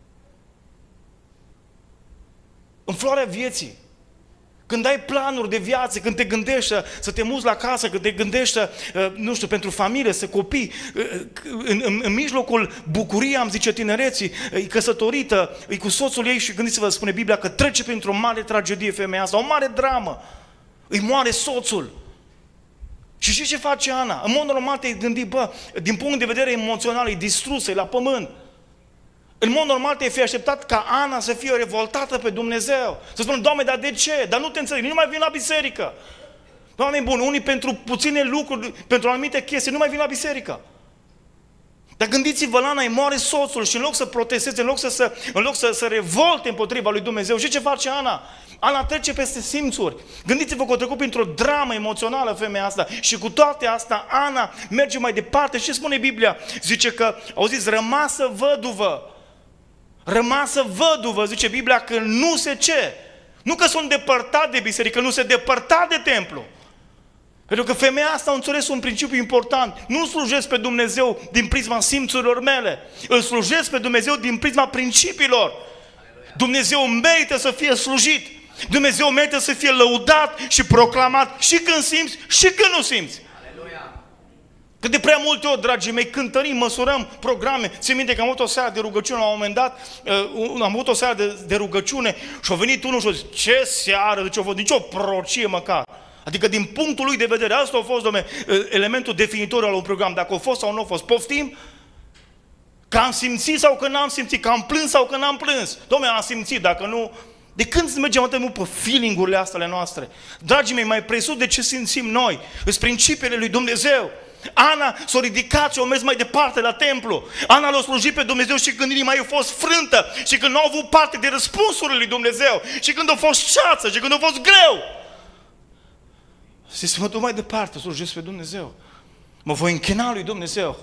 În floarea vieții, când ai planuri de viață, când te gândești să te muți la casă, când te gândești, nu știu, pentru familie, să copii, în mijlocul bucuriei, am zice, tinereții, e căsătorită, e cu soțul ei și gândiți-vă, spune Biblia, că trece printr-o mare tragedie femeia asta, o mare dramă, îi moare soțul. Și știi ce face Ana? În mod normal te-ai gândit, bă, din punct de vedere emoțional, e distrusă, e la pământ. În mod normal te-ai fi așteptat ca Ana să fie revoltată pe Dumnezeu. Să spună, Doamne, dar de ce? Dar nu te înțeleg, nu mai vin la biserică. Doamne buni, unii pentru puține lucruri, pentru anumite chestii, nu mai vin la biserică. Dar gândiți-vă la Ana, îi moare soțul și în loc să protesteze, în loc să revolte împotriva lui Dumnezeu, și ce face Ana? Ana trece peste simțuri. Gândiți-vă că a trecut printr-o dramă emoțională femeia asta și cu toate astea Ana merge mai departe. Și ce spune Biblia? Zice că, auziți, rămasă văduvă. Rămasă văduvă, zice Biblia, că nu se ce? Nu că s-a îndepărtat de biserică, nu se depărta de templu. Pentru că femeia asta a înțeles un principiu important. Nu slujesc pe Dumnezeu din prisma simțurilor mele. Îl slujesc pe Dumnezeu din prisma principiilor. Dumnezeu merită să fie slujit. Dumnezeu merită să fie lăudat și proclamat și când simți și când nu simți. Că de prea multe ori, dragii mei, cântărim, măsurăm programe. Țin minte că am avut o seară de rugăciune la un moment dat, am avut o seară de rugăciune și a venit unul și a zis, ce seară, deci a fost nicio prorocie măcar. Adică din punctul lui de vedere, asta a fost, dom'le, elementul definitor al unui program, dacă a fost sau nu a fost. Poftim? Că am simțit sau că n-am simțit, că am plâns sau că n-am plâns. Dom'le, am simțit, dacă nu... De când mergem atât mult pe feeling-urile astea ale noastre? Dragii mei, mai presus de ce simțim noi, sunt principiile lui Dumnezeu. Ana s-a ridicat și a mers mai departe la templu. Ana l-a slujit pe Dumnezeu și când inima ei a fost frântă și când nu au avut parte de răspunsurile lui Dumnezeu și când a fost ceață și când a fost greu. Și să mă duc mai departe, slujesc pe Dumnezeu. Mă voi închina lui Dumnezeu.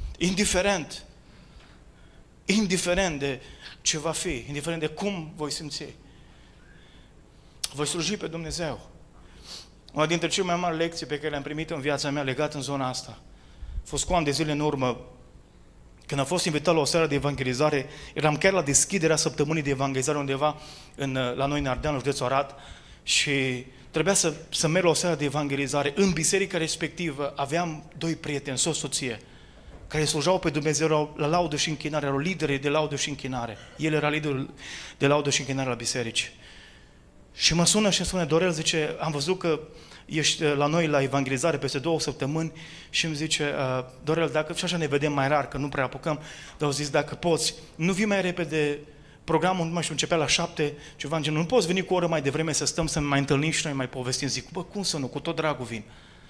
Indiferent de ce va fi, indiferent de cum voi simți. Voi sluji pe Dumnezeu. Una dintre cele mai mari lecții pe care le-am primit în viața mea legat în zona asta fost cu ani de zile în urmă, când am fost invitat la o seară de evangelizare, eram chiar la deschiderea săptămânii de evangelizare undeva la noi în Ardeal, în județul Arad, și trebuia să merg la o seară de evangelizare. În biserica respectivă aveam doi prieteni, soție, care slujau pe Dumnezeu la laudă și închinare, erau lideri de laudă și închinare. El era liderul de laudă și închinare la biserici. Și mă sună și îmi spune, Dorel, zice, am văzut că ești la noi la evangelizare peste 2 săptămâni și îmi zice, Dorel, dacă și așa ne vedem mai rar, că nu prea apucăm, dar au zis, dacă poți, nu vii mai repede, programul, nu mai știu, începea la 7, ceva în genul, nu poți veni cu o oră mai devreme să stăm, să mai întâlnim și noi mai povestim. Zic, bă, cum să nu, cu tot dragul vin.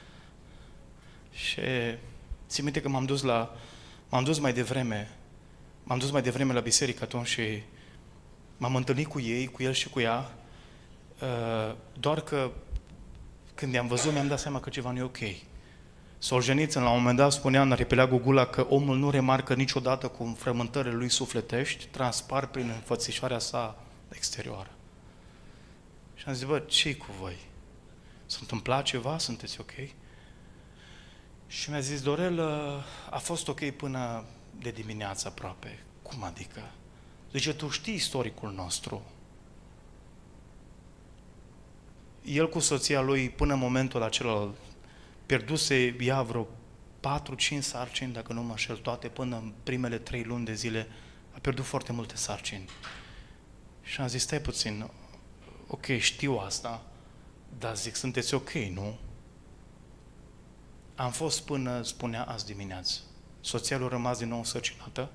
Și țin minte că m-am dus mai devreme la biserică atunci și m-am întâlnit cu ei, cu el și cu ea, doar că când i-am văzut, mi-am dat seama că ceva nu e ok. Solzhenitsyn, la un moment dat, spunea în Arhipelagul Gulag că omul nu remarcă niciodată cum frământările lui sufletești transpar prin înfățișarea sa exterioară. Și am zis, bă, ce-i cu voi? S-a întâmplat ceva? Sunteți ok? Și mi-a zis, Dorel, a fost ok până de dimineață aproape. Cum adică? Zice, tu știi istoricul nostru. El cu soția lui, până în momentul acela, pierduse ea vreo 4-5 sarcini, dacă nu mă înșel, toate până în primele 3 luni de zile, a pierdut foarte multe sarcini. Și am zis, stai puțin, ok, știu asta, dar zic, sunteți ok, nu? Am fost până, spunea, azi dimineață. Soția lui a rămas din nou însărcinată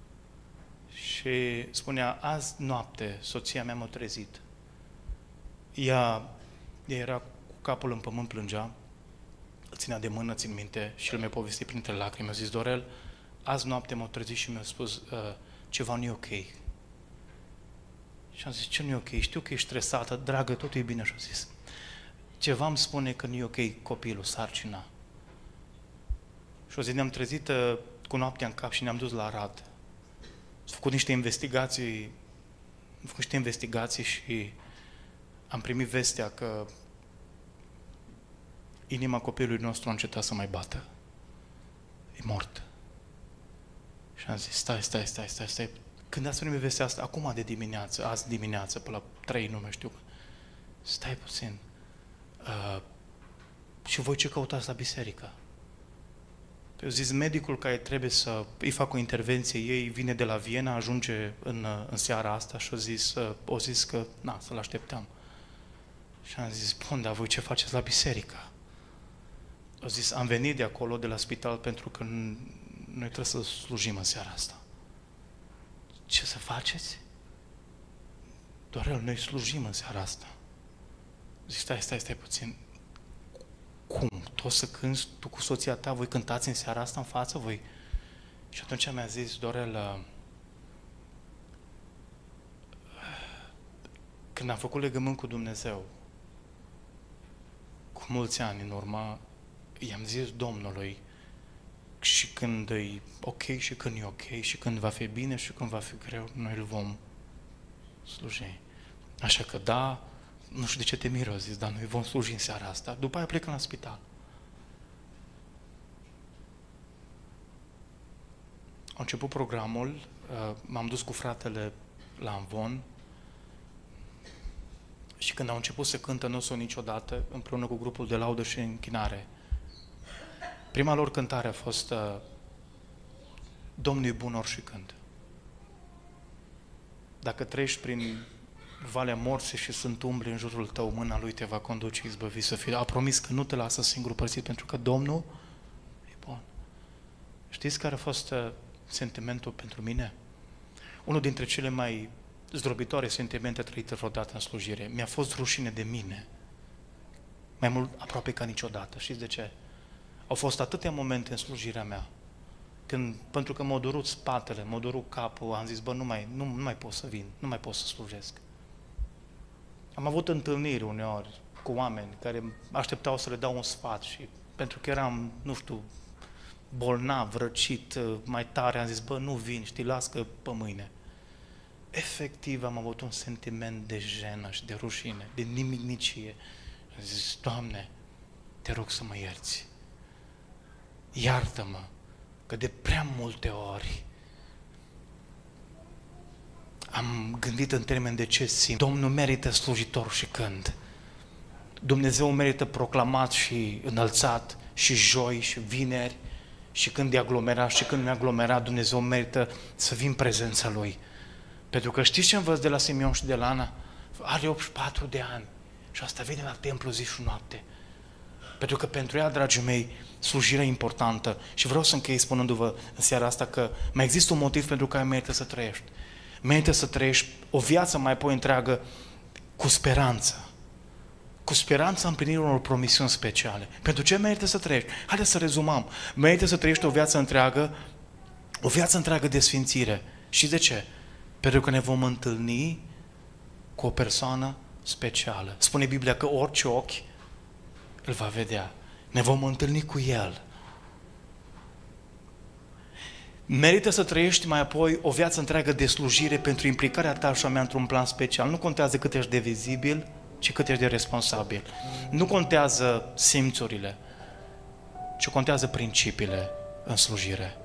și spunea, azi noapte, soția mea m-a trezit. Ea era cu capul în pământ, plângea, îl ținea de mână, țin minte, și el mi-a povestit printre lacrimi. Mi-a zis, Dorel, azi noapte m-a trezit și mi-a spus, ceva nu e ok. Și am zis, ce nu e ok? Știu că ești stresată, dragă, totul e bine. Și am zis, ceva îmi spune că nu e ok copilul, sarcina. Și o zi ne-am trezit cu noaptea în cap și ne-am dus la Arad. Am făcut niște investigații și am primit vestea că inima copilului nostru a încetat să mai bată. E mort. Și am zis, stai. Când ați primit vestea asta, acum de dimineață, azi dimineață, pe la 3, nu mai știu, stai puțin. Și voi ce căutați la biserică? Eu zis, medicul care trebuie să îi facă o intervenție, ei vine de la Viena, ajunge în seara asta și o zis că, să-l așteptăm. Și am zis, bun, dar voi ce faceți la biserică? Au zis, am venit de acolo, de la spital, pentru că noi trebuie să slujim în seara asta. Ce să faceți? Dorel, noi slujim în seara asta. Zic, stai puțin. Cum? Tu o să cânti, tu cu soția ta, voi cântați în seara asta în față, voi? Și atunci mi-a zis, Dorel, când am făcut legământ cu Dumnezeu, cu mulți ani în urmă, i-am zis Domnului și când e ok și când e ok și când va fi bine și când va fi greu, noi îl vom sluji. Așa că da, nu știu de ce te miră, zis, dar noi vom sluji în seara asta. După aia plecăm la spital. A început programul, m-am dus cu fratele la Amvon și când au început să cântă Nu sunt niciodată, împreună cu grupul de laudă și închinare, prima lor cântare a fost Domnul e bun orice când. Dacă treci prin valea morții și sunt umbli în jurul tău, mâna lui te va conduce izbăvit să fii. A promis că nu te lasă singur părăsit, pentru că Domnul e bun. Știți care a fost sentimentul pentru mine? Unul dintre cele mai zdrobitoare sentimente trăite vreodată în slujire. Mi-a fost rușine de mine. Mai mult aproape ca niciodată. Știți de ce? Au fost atâtea momente în slujirea mea când, pentru că m-a durut spatele, m-a durut capul, am zis, bă, nu mai pot să vin, nu mai pot să slujesc. Am avut întâlniri uneori cu oameni care așteptau să le dau un sfat și pentru că eram, nu știu, bolnav, răcit, mai tare, am zis, bă, nu vin, știi, las că pe mâine. Efectiv am avut un sentiment de jenă și de rușine, de nimicnicie. Am zis, Doamne, te rog să mă ierți. iartă-mă că de prea multe ori am gândit în termen de ce simt. Domnul merită slujitor și cânt. Dumnezeu merită proclamat și înălțat și joi și vineri și când e aglomerat și când nu e aglomerat, Dumnezeu merită să vin în prezența Lui. Pentru că știți ce învăț de la Simeon și de la Ana? Are 84 de ani și asta vine la templu zi și noapte. Pentru că pentru ea, dragii mei, slujirea e importantă și vreau să închei spunându-vă în seara asta că mai există un motiv pentru care merită să trăiești. Merită să trăiești o viață mai apoi întreagă cu speranță. Cu speranța împlinirii unor promisiuni speciale. Pentru ce merită să trăiești? Haideți să rezumăm. Merită să trăiești o viață întreagă de sfințire. Și de ce? Pentru că ne vom întâlni cu o persoană specială. Spune Biblia că orice ochi îl va vedea. Ne vom întâlni cu El. Merită să trăiești mai apoi o viață întreagă de slujire pentru implicarea ta și a mea într-un plan special. Nu contează cât ești de vizibil, ci cât ești de responsabil. Nu contează simțurile, ci contează principiile în slujire.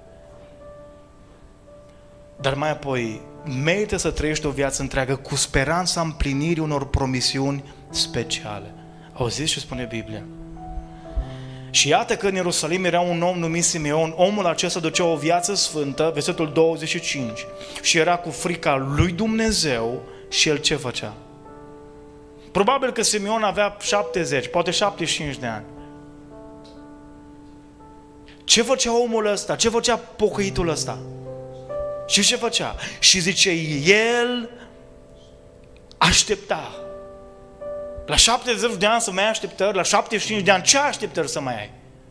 Dar mai apoi, merită să trăiești o viață întreagă cu speranța împlinirii unor promisiuni speciale. Auziți ce spune Biblia? Și iată că în Ierusalim era un om numit Simeon, omul acesta ducea o viață sfântă, versetul 25, și era cu frica lui Dumnezeu și el ce făcea? Probabil că Simeon avea 70, poate 75 de ani. Ce făcea omul ăsta? Ce făcea pocăitul ăsta? Și ce făcea? Și zice, el aștepta. La 70 de ani să mai ai așteptări, la 75 de ani, ce așteptări să mai ai?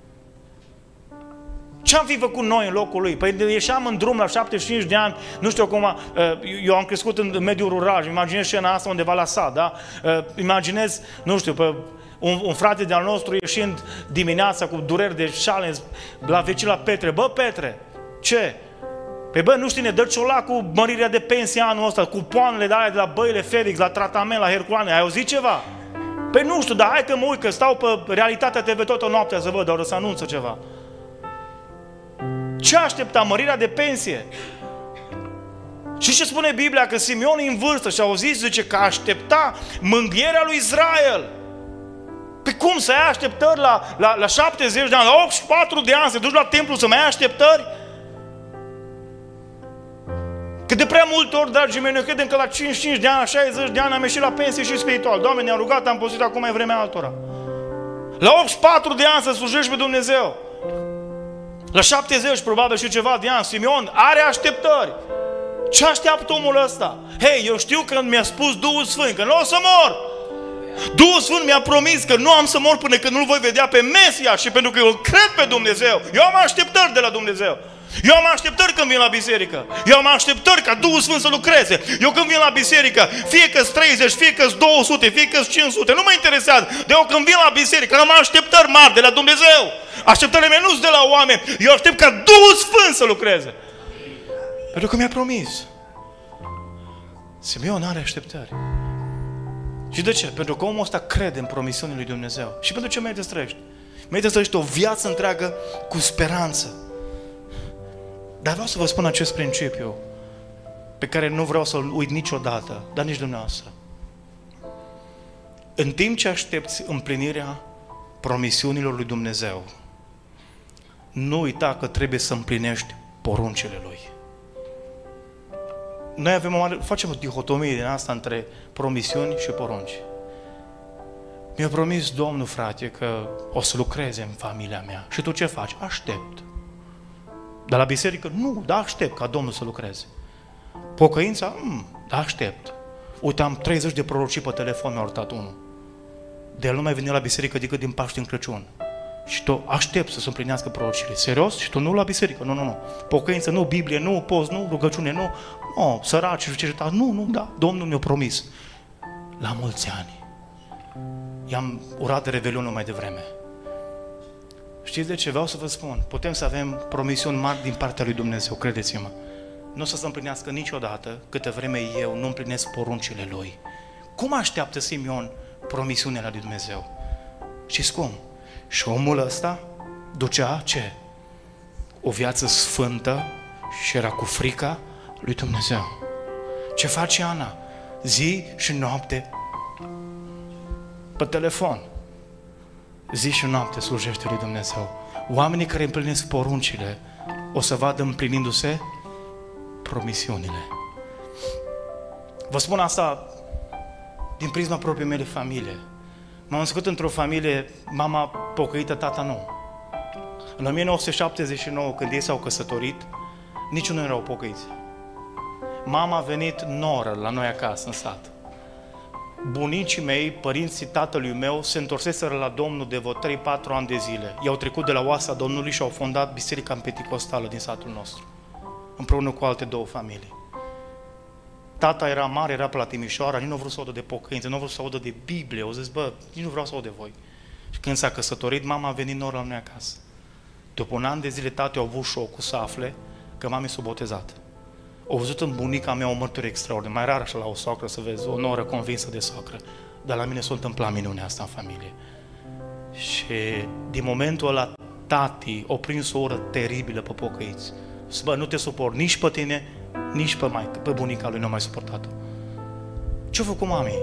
Ce-am fi făcut noi în locul lui? Păi ieșeam în drum la 75 de ani, nu știu acum, eu am crescut în mediul rural, imaginez scena asta undeva la sat, da? Imaginez, nu știu, pe un frate de-al nostru ieșind dimineața cu dureri de șale la vecin la Petre. Bă, Petre, ce? Păi bă, nu știi, ne dă ciolacul mărirea de pensie anul ăsta, cupoanele de aia de la băile Felix, la tratament, la Herculane, ai auzit ceva? Păi nu știu, dar hai că mă uit, că stau pe Realitatea TV toată noaptea să văd, dar o să anunță ceva. Ce aștepta? Mărirea de pensie. Și ce spune Biblia? Că Simeon e în vârstă și auziți, zice că aștepta mângâierea lui Israel. Păi cum să ai așteptări la 70 de ani, la 84 de ani, să duci la templu să mai ai așteptări? Că de prea multe ori, dragii mei, noi credem că la 55 de ani, la 60 de ani am ieșit la pensie și spiritual. Doamne, ne-am rugat, am păzit, acum e vremea altora. La 84 de ani să slujești pe Dumnezeu. La 70, probabil și ceva de ani, Simeon are așteptări. Ce așteaptă omul ăsta? Hei, eu știu că mi-a spus Duhul Sfânt că nu o să mor. Duhul Sfânt mi-a promis că nu am să mor până când nu-L voi vedea pe Mesia și pentru că eu cred pe Dumnezeu. Eu am așteptări de la Dumnezeu. Eu am așteptări când vin la biserică. Eu am așteptări ca Duhul Sfânt să lucreze. Eu când vin la biserică, fie că-s 30, fie că-s 200, fie că-s 500, nu mă interesează. De eu când vin la biserică, am așteptări mari de la Dumnezeu. Așteptările mele nu-s de la oameni. Eu aștept ca Duhul Sfânt să lucreze. Pentru că mi-a promis. Simeon are așteptări. Și de ce? Pentru că omul ăsta crede în promisiunile lui Dumnezeu. Și pentru ce merită să trăiești? Merită să trăiești o viață întreagă cu speranță. Dar vreau să vă spun acest principiu pe care nu vreau să-l uit niciodată, dar nici dumneavoastră. În timp ce aștepți împlinirea promisiunilor lui Dumnezeu, nu uita că trebuie să împlinești poruncile Lui. Noi facem o dihotomie din asta între promisiuni și porunci. Mi-a promis Domnul, frate, că o să lucreze în familia mea. Și tu ce faci? Aștept. Dar la biserică? Nu, dar aștept ca Domnul să lucreze. Pocăința? Da, aștept. Uite, am 30 de prorocii pe telefon, mi-a arătat unul. De el nu mai vine la biserică decât din Paște în Crăciun. Și tu aștept să se împlinească prorocile. Serios? Și tu nu la biserică? Nu. Pocăință, nu, Biblie, nu, post, nu, rugăciune, nu. Nu, săraci și cercetați. Nu, da. Domnul mi-a promis. La mulți ani. I-am urat de Revelionul mai devreme. Știți de ce? Vreau să vă spun. Putem să avem promisiuni mari din partea lui Dumnezeu, credeți-mă. Nu o să se împlinească niciodată câtă vreme eu nu împlinesc poruncile Lui. Cum așteaptă Simeon promisiunea lui Dumnezeu? Știți cum? Și omul ăsta ducea ce? o viață sfântă și era cu frica lui Dumnezeu. Ce face Ana? Zi și noapte pe telefon. Zi și noapte slujește lui Dumnezeu. Oamenii care împlinesc poruncile o să vadă împlinindu-se promisiunile. Vă spun asta din prisma propriei mele familie. M-am născut într-o familie, mama pocăită, tata nu. În 1979, când ei s-au căsătorit, niciunul nu erau pocăiți. Mama a venit noră la noi acasă, în sat. Bunicii mei, părinții tatălui meu, se întorseseră la Domnul de vreo 3-4 ani de zile. I-au trecut de la oasa Domnului și au fondat Biserica Penticostală din satul nostru, împreună cu alte 2 familii. Tata era mare, era pe la Timișoara, nici nu vreau să audă de pocăință, nu vreau să audă de Biblie. Au zis, bă, nici nu vreau să aud de voi. Și când s-a căsătorit, mama a venit noră la noi acasă. După un an de zile, tati au avut șocul să afle că mami s-a botezat. Au văzut în bunica mea o mărturie extraordinară, mai rar așa la o socră să vezi, o noră convinsă de socră. Dar la mine s-a întâmplat minunea asta în familie. Și din momentul ăla, tati a prins o oră teribilă pe pocăiți. Bă, nu te suport nici pe tine, nici pe bunica lui nu mai suportat-o. Ce-a făcut mami?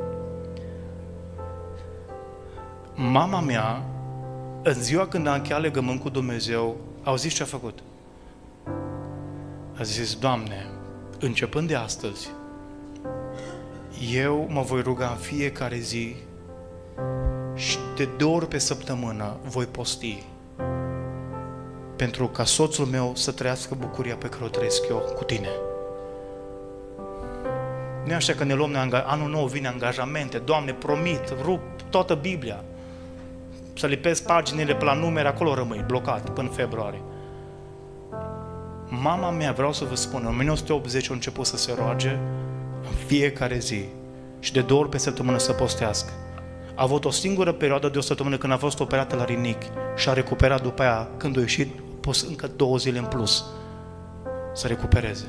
Mama mea, în ziua când a încheiat legământ cu Dumnezeu, au zis ce a făcut. A zis, Doamne, începând de astăzi, eu mă voi ruga în fiecare zi și de 2 ori pe săptămână voi posti pentru ca soțul meu să trăiască bucuria pe care o trăiesc eu cu tine. Nu e așa că ne luăm anul nou, vine angajamente, Doamne, promit, rup toată Biblia, să lipesc paginile pe la numere, acolo rămâi, blocat până în februarie. Mama mea, vreau să vă spun, în 1980 a început să se roage în fiecare zi și de 2 ori pe săptămână să postească. A avut o singură perioadă de 1 săptămână când a fost operată la rinichi și a recuperat după aia, când a ieșit, a pus încă 2 zile în plus să recupereze.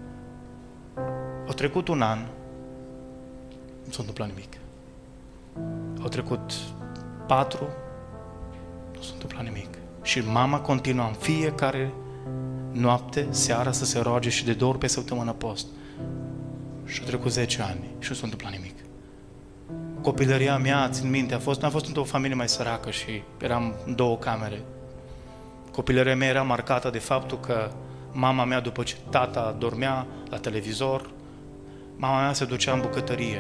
A trecut un an, nu s-a întâmplat nimic. Au trecut 4, nu s-a întâmplat nimic. Și mama continua în fiecare noapte, seara să se roage și de 2 ori pe săptămână post. Și au trecut 10 ani și nu s-a întâmplat nimic. Copilăria mea, țin minte, am fost într-o familie mai săracă și eram în 2 camere. Copilăria mea era marcată de faptul că mama mea, după ce tata dormea la televizor, mama mea se ducea în bucătărie.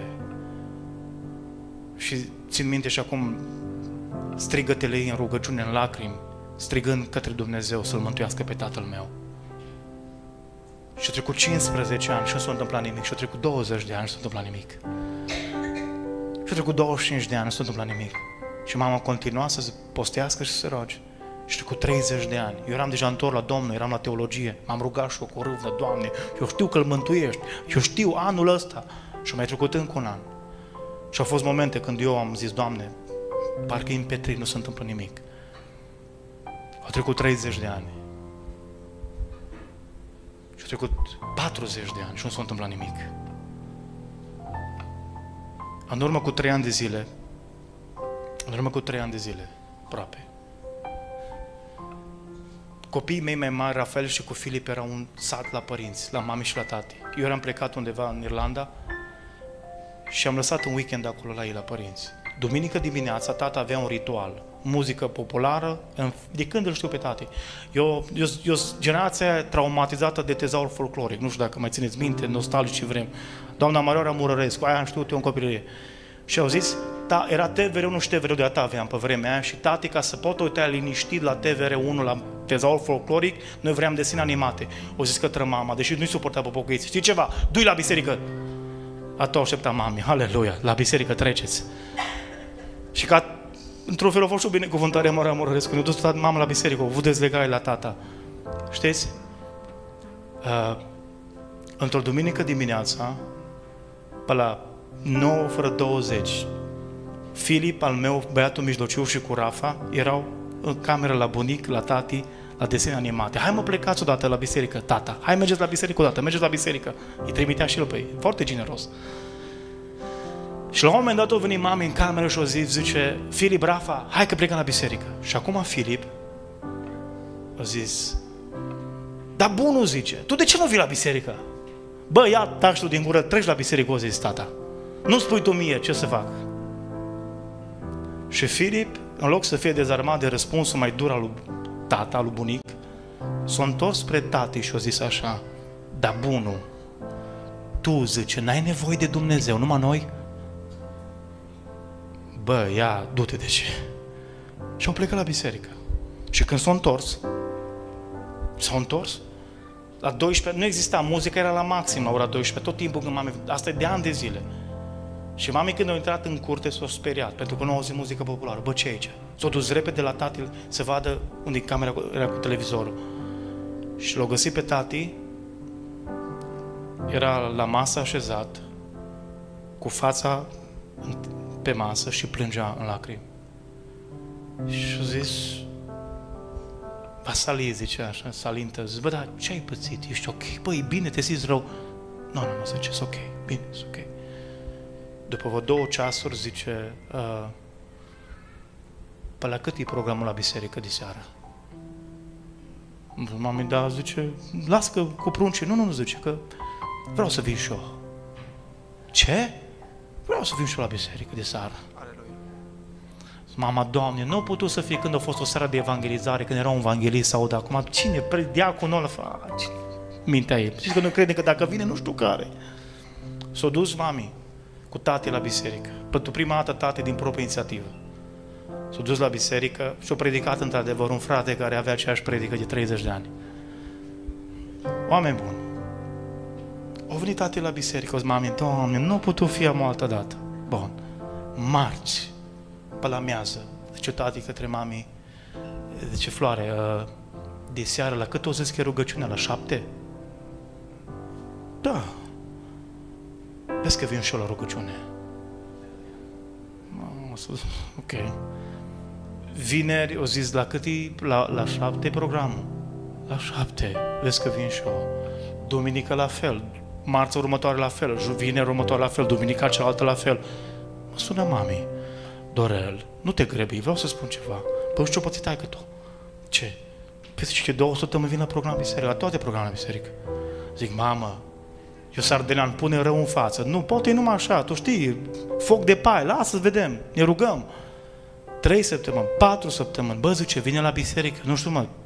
Și țin minte și acum strigătele ei în rugăciune, în lacrimi, strigând către Dumnezeu să-L mântuiască pe tatăl meu. Și-a trecut 15 ani și nu s-a întâmplat nimic. Și-a trecut 20 de ani și nu s-a întâmplat nimic. Și-a trecut 25 de ani, nu s-a întâmplat nimic. Și mama continua să postească și să se roage. Și-a trecut 30 de ani. Eu eram deja întors la Domnul, eram la teologie. M-am rugat și eu cu râvnă, Doamne, eu știu că Îl mântuiești. Eu știu anul ăsta. Și-a mai trecut încă un an. Și au fost momente când eu am zis, Doamne, parcă e împetrit, nu se întâmplă nimic. Au trecut 30 de ani. Și au trecut 40 de ani și nu s-a întâmplat nimic. În urmă cu 3 ani de zile, aproape, copiii mei mai mari, Rafael și cu Filip, erau un sat la părinți, la mami și la tati. Eu eram plecat undeva în Irlanda și am lăsat un weekend acolo la ei, la părinți. Duminică dimineața, tata avea un ritual, muzică populară, de când îl știu pe tati. Eu generația traumatizată de tezaur folcloric, nu știu dacă mai țineți minte, nostalgici vrem. Doamna Marioara Murărescu, aia am știut eu în copilărie. Și au zis, era TVR1 și TVR2 de a ta aveam pe vremea aia și tati, ca să pot uita liniștit la TVR1, la tezaur folcloric, noi vreau desene animate. O zis către mama, deși nu-i suporta pe pocăiți. Știi ceva? Du-i la biserică! Atunci aștepta mami, aleluia, la biserică treceți. Și ca, într-un fel, a fost și o binecuvântare mare a Murărescu. Ne-a dus mama la biserică, a avut dezlegare la tata. Știți? Într-o duminică dimineața, pe la 9:20, Filip, al meu, băiatul mijlociu și cu Rafa, erau în cameră la bunic, la tati, la desene animate. Hai mă, plecați odată la biserică, tata. Hai mergeți la biserică odată, mergeți la biserică. Îi trimitea și el pe ei. Foarte generos. Și la un moment dat a venit mami în cameră și o zice, Filip, Rafa, hai că plecăm la biserică. Și acum Filip a zis, Dar bunul zice, tu de ce nu vii la biserică? Bă, ia taci tu din gură, treci la biserică, o zis tata. Nu spui tu mie ce să fac. Și Filip, în loc să fie dezarmat de răspunsul mai dur al lui tata, al lui bunic, s-a întors spre tati și a zis așa, dar bunul, tu, zice, n-ai nevoie de Dumnezeu, numai noi? Bă, ia, du-te de ce? Și au plecat la biserică. Și când s-au întors, la 12, nu exista, muzica era la maxim la ora 12, tot timpul când mami, asta e de ani de zile. Și mami când a intrat în curte s-a speriat, pentru că nu auzit muzică populară. Bă, ce e aici? S-a dus repede la tati să vadă unde camera era cu televizorul. Și l-a găsit pe tati, era la masă așezat, cu fața pe masă și plângea în lacrimi. Și a zis, Vasalie, zice așa, salintă, zice, bă, dar ce ai pățit? Ești ok? Bă, e bine, te simți rău? Nu, mă zice, e ok, bine, e ok. După vreo 2 ceasuri, zice, pe la cât e programul la biserică de seară? Mami, da, zice, las că cu pruncii, nu, zice, că vreau să vin și eu. Ce? Vreau să vin și eu la biserică de seară. Mama, Doamne, nu a putut să fie când a fost o seară de evangelizare, când era un evanghelist sau de acum, cine? Diaconul ăla, mintea ei. Știți că nu crede că dacă vine, nu știu care. S-a dus mami cu tati la biserică. Pentru prima dată tati din proprie inițiativă. S-a dus la biserică și a predicat într-adevăr un frate care avea aceeași predică de 30 de ani. Oameni buni. Au venit tati la biserică, o zis, mami, Doamne, nu a putut fi o altă dată. Bun. Marți, pe la miază, zice tati către mami, zice, Floare, de seară, la cât o zis că e rugăciunea? La 7? Da. Vezi că vin și eu la rugăciune. Ok. Vineri, o zis, la cât e? La 7 programul. La 7. Vezi că vin și eu. Duminică la fel. Marța următoare la fel. Vineri următoare la fel. Duminica cealaltă la fel. Mă sună mami. Dorel, nu te grăbi, vreau să spun ceva. Păi știu, poți tai că tu. Ce? Păi zice că 2 săptămâni vin la program biserică, la toate programele biserică. Zic, mamă, eu sardelean, pune rău în față. Nu, poate numai așa, tu știi, foc de pai, lasă-ți vedem, ne rugăm. 3 săptămâni, 4 săptămâni, bă, zice, vine la biserică, nu știu, mă.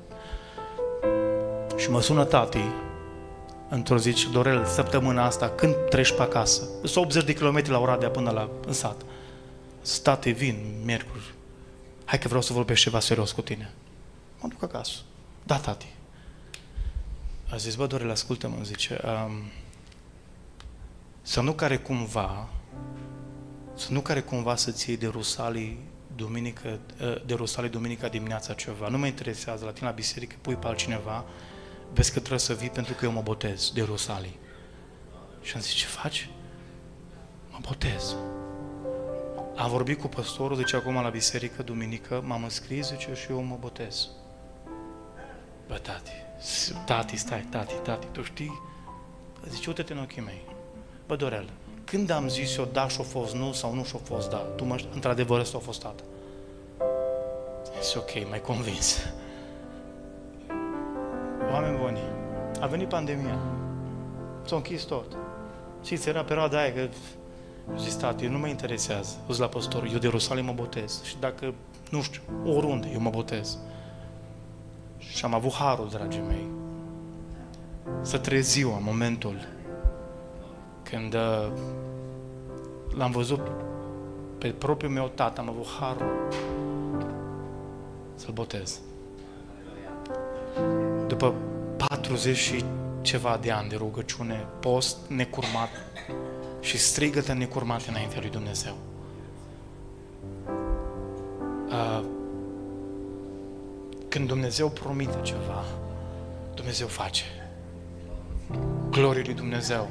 Și mă sună tati, într-o zi, și Dorel, săptămâna asta, când treci pe acasă? Sunt 80 de kilometri la Oradea până în sat. State, vin, miercuri. Hai că vreau să vorbesc ceva serios cu tine. Mă duc acasă. Da, tati. A zis, bă, Dorel, ascultă-mă, zice, să nu care cumva să-ți iei de Rusalii duminica dimineața ceva. Nu mă interesează, la tine la biserică, pui pe altcineva, vezi că trebuie să vii pentru că eu mă botez de Rusalii. Și am zis, ce faci? Mă botez. Am vorbit cu păstorul, zice, acum la biserică, duminică, m-am înscris, zice, și eu mă botez. Bă, tati, stai, tati, tu știi? Zice, uite-te în ochii mei. Bă, Dorel, când am zis eu da și-o fost nu sau nu și-o fost da, tu într-adevăr ăsta a fost tata. Zice, ok, m-ai convins. Oameni buni, a venit pandemia, s-a închis tot. Știți, era perioada aia că zis, tati, nu mă interesează. O zis la păstor, eu de Ierusalim mă botez. Și dacă, nu știu, oriunde, eu mă botez. Și am avut harul, dragii mei, să trez ziua, momentul, când l-am văzut pe propriul meu tată, am avut harul să-l botez. După 40 și ceva de ani de rugăciune, post, necurmat, și strigă-te necurmat înaintea lui Dumnezeu. Când Dumnezeu promite ceva, Dumnezeu face. Glorie lui Dumnezeu.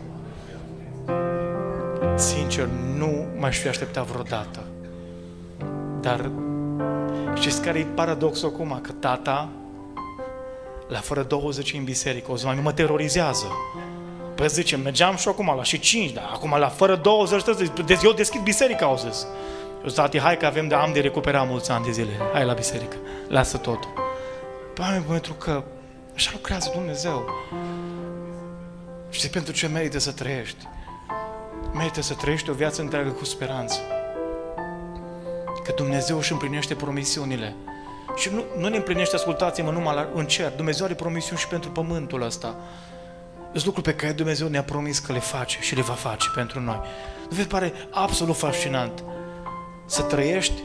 Sincer, nu m-aș fi așteptat vreodată. Dar știți care e paradoxul acum? Că tata, la fără 20 în biserică, o zi mai mă terorizează. Păi zice, mergeam și acum la și 5, dar acum la fără 20, deci eu deschid biserica, au zis. Eu zic, tati, hai că am de recuperat mulți ani de zile, hai la biserică, lasă totul. Păi, pentru că Așa lucrează Dumnezeu. Știi pentru ce merită să trăiești? Merită să trăiești o viață întreagă cu speranță. Că Dumnezeu își împlinește promisiunile. Și nu ne împlinește, ascultați-mă, numai în cer. Dumnezeu are promisiuni și pentru pământul ăsta. Sunt lucruri pe care Dumnezeu ne-a promis că le face și le va face pentru noi. Nu vi pare absolut fascinant să trăiești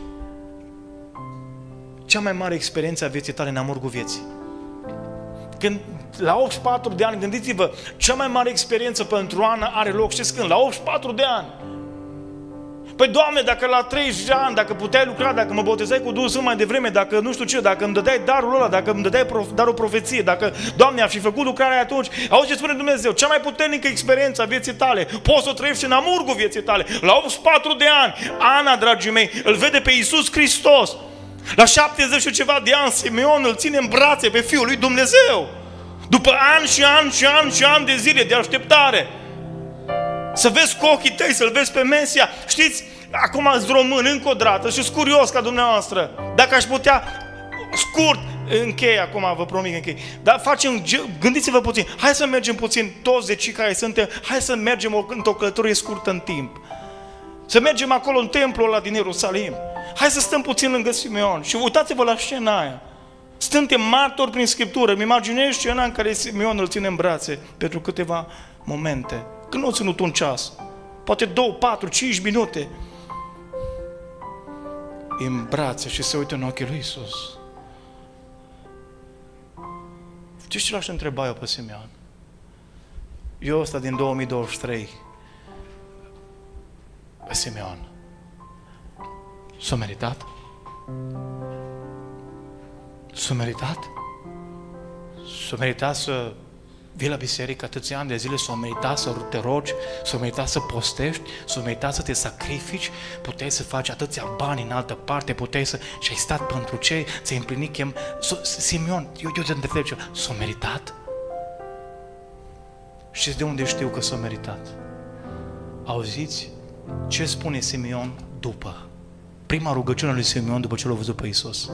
cea mai mare experiență a vieții tale în amurgul vieții? Când la 84 de ani, gândiți-vă, cea mai mare experiență pentru Ana are loc, știți când? La 84 de ani. Păi, Doamne, dacă la 30 de ani, dacă puteai lucra, dacă mă botezai cu Duhul Sfânt mai devreme, dacă nu știu ce, dacă îmi dădeai darul ăla, dacă îmi dădeai darul profeție, dacă, Doamne, aș fi făcut lucrarea atunci, auzi ce spune Dumnezeu, cea mai puternică experiență a vieții tale, poți să o trăiești în amurgul vieții tale. La 84 de ani, Ana, dragii mei, îl vede pe Iisus Hristos. La 70 și ceva de ani, Simeon îl ține în brațe pe Fiul lui Dumnezeu. După ani și ani și ani și ani de zile de așteptare. Să vezi cu ochii tăi, să-L vezi pe Mesia. Știți, acum ați român încă o dată și sunt curios ca dumneavoastră. Dacă aș putea, scurt, închei acum, vă promit că închei. Dar gândiți-vă puțin, hai să mergem puțin, toți de cei care suntem, hai să mergem într-o călătorie scurtă în timp. Să mergem acolo în templul ăla din Ierusalim. Hai să stăm puțin lângă Simeon și uitați-vă la scena aia. Suntem martori prin Scriptură. Îmi imaginez scena în care Simeon îl ține în brațe pentru câteva momente. Când nu a ținut un ceas, poate 2, 4, 5 minute. În brațe și se uită în ochii lui Iisus. Știți ce l-aș întreba eu pe Simeon? Eu ăsta din 2023, pe Simeon, s-a meritat? S-a meritat? S-a meritat să vii la biserică atâția ani de zile, s-a meritat să te rogi, s-a meritat să postești, s-a meritat să te sacrifici, puteai să faci atâția bani în altă parte, puteai să... și ai stat pentru ce, ți-ai împlinit chem... Simeon, eu te întreb ceva, s-a meritat? Știți de unde știu că s-a meritat? Auziți ce spune Simeon după? Prima rugăciune a lui Simeon după ce l-a văzut pe Iisus.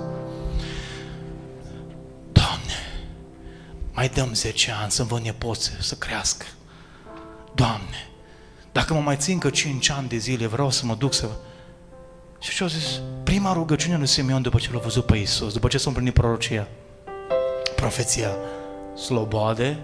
Doamne, mai dăm 10 ani să-mi văd nepoțe să crească. Doamne, dacă mă mai țin că 5 ani de zile, vreau să mă duc să... Și ce-a zis? Prima rugăciune a lui Simeon după ce l-a văzut pe Iisus, după ce s-a împlinit prorocia, profeția, slobode.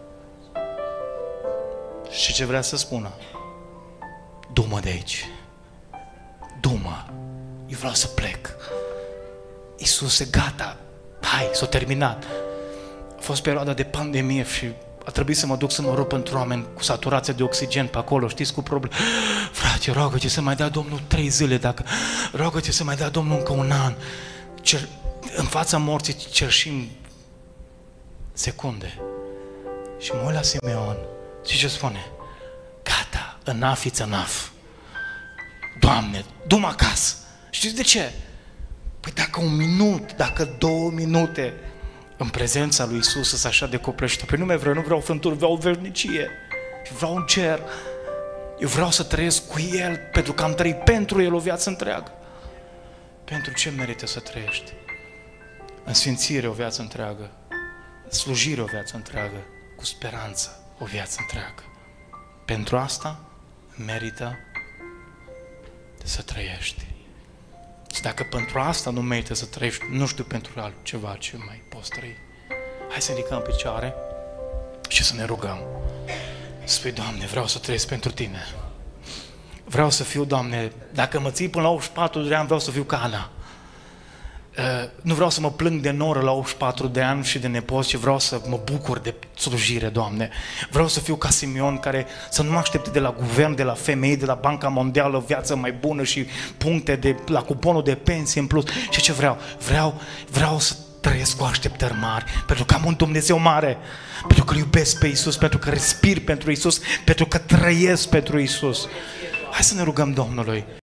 Și ce vrea să spună? Du-mă de aici. Du-mă. Eu vreau să plec. Iisuse, gata. Hai, s-a terminat. A fost perioada de pandemie și a trebuit să mă duc să mă rog pentru oameni cu saturație de oxigen pe acolo, știți, cu probleme. Frate, rogă-te să mai dea Domnul 3 zile, rogă-te să mai dea Domnul încă un an. În fața morții cerșim secunde. Și mă uit la Simeon și ce spune? Gata, enough it's enough. Doamne, du-mă acasă. Știți de ce? Păi dacă 1 minut, dacă 2 minute în prezența lui Iisus să se așa de coplește, păi nu vreau frânturi, vreau o veșnicie. Vreau un cer. Eu vreau să trăiesc cu El, pentru că am trăit pentru El o viață întreagă. Pentru ce merită să trăiești? În sfințire o viață întreagă, în slujire o viață întreagă, cu speranță o viață întreagă. Pentru asta merită să trăiești. Și dacă pentru asta nu merită să trăiești, nu știu pentru altceva ce mai poți trăi. Hai să ridicăm picioare și să ne rugăm. Spui, Doamne, vreau să trăiesc pentru Tine. Vreau să fiu, Doamne, dacă mă ții până la 84 de ani, vreau să fiu ca Ana. Nu vreau să mă plâng de noră la 84 de ani și de nepoți, ci vreau să mă bucur de slujire, Doamne. Vreau să fiu ca Simeon, care să nu mă aștepte de la guvern, de la femei, de la Banca Mondială, viață mai bună și puncte la cuponul de pensie în plus. Și ce vreau? Vreau să trăiesc cu așteptări mari, pentru că am un Dumnezeu mare, pentru că îl iubesc pe Iisus, pentru că respir pentru Iisus, pentru că trăiesc pentru Iisus. Hai să ne rugăm Domnului.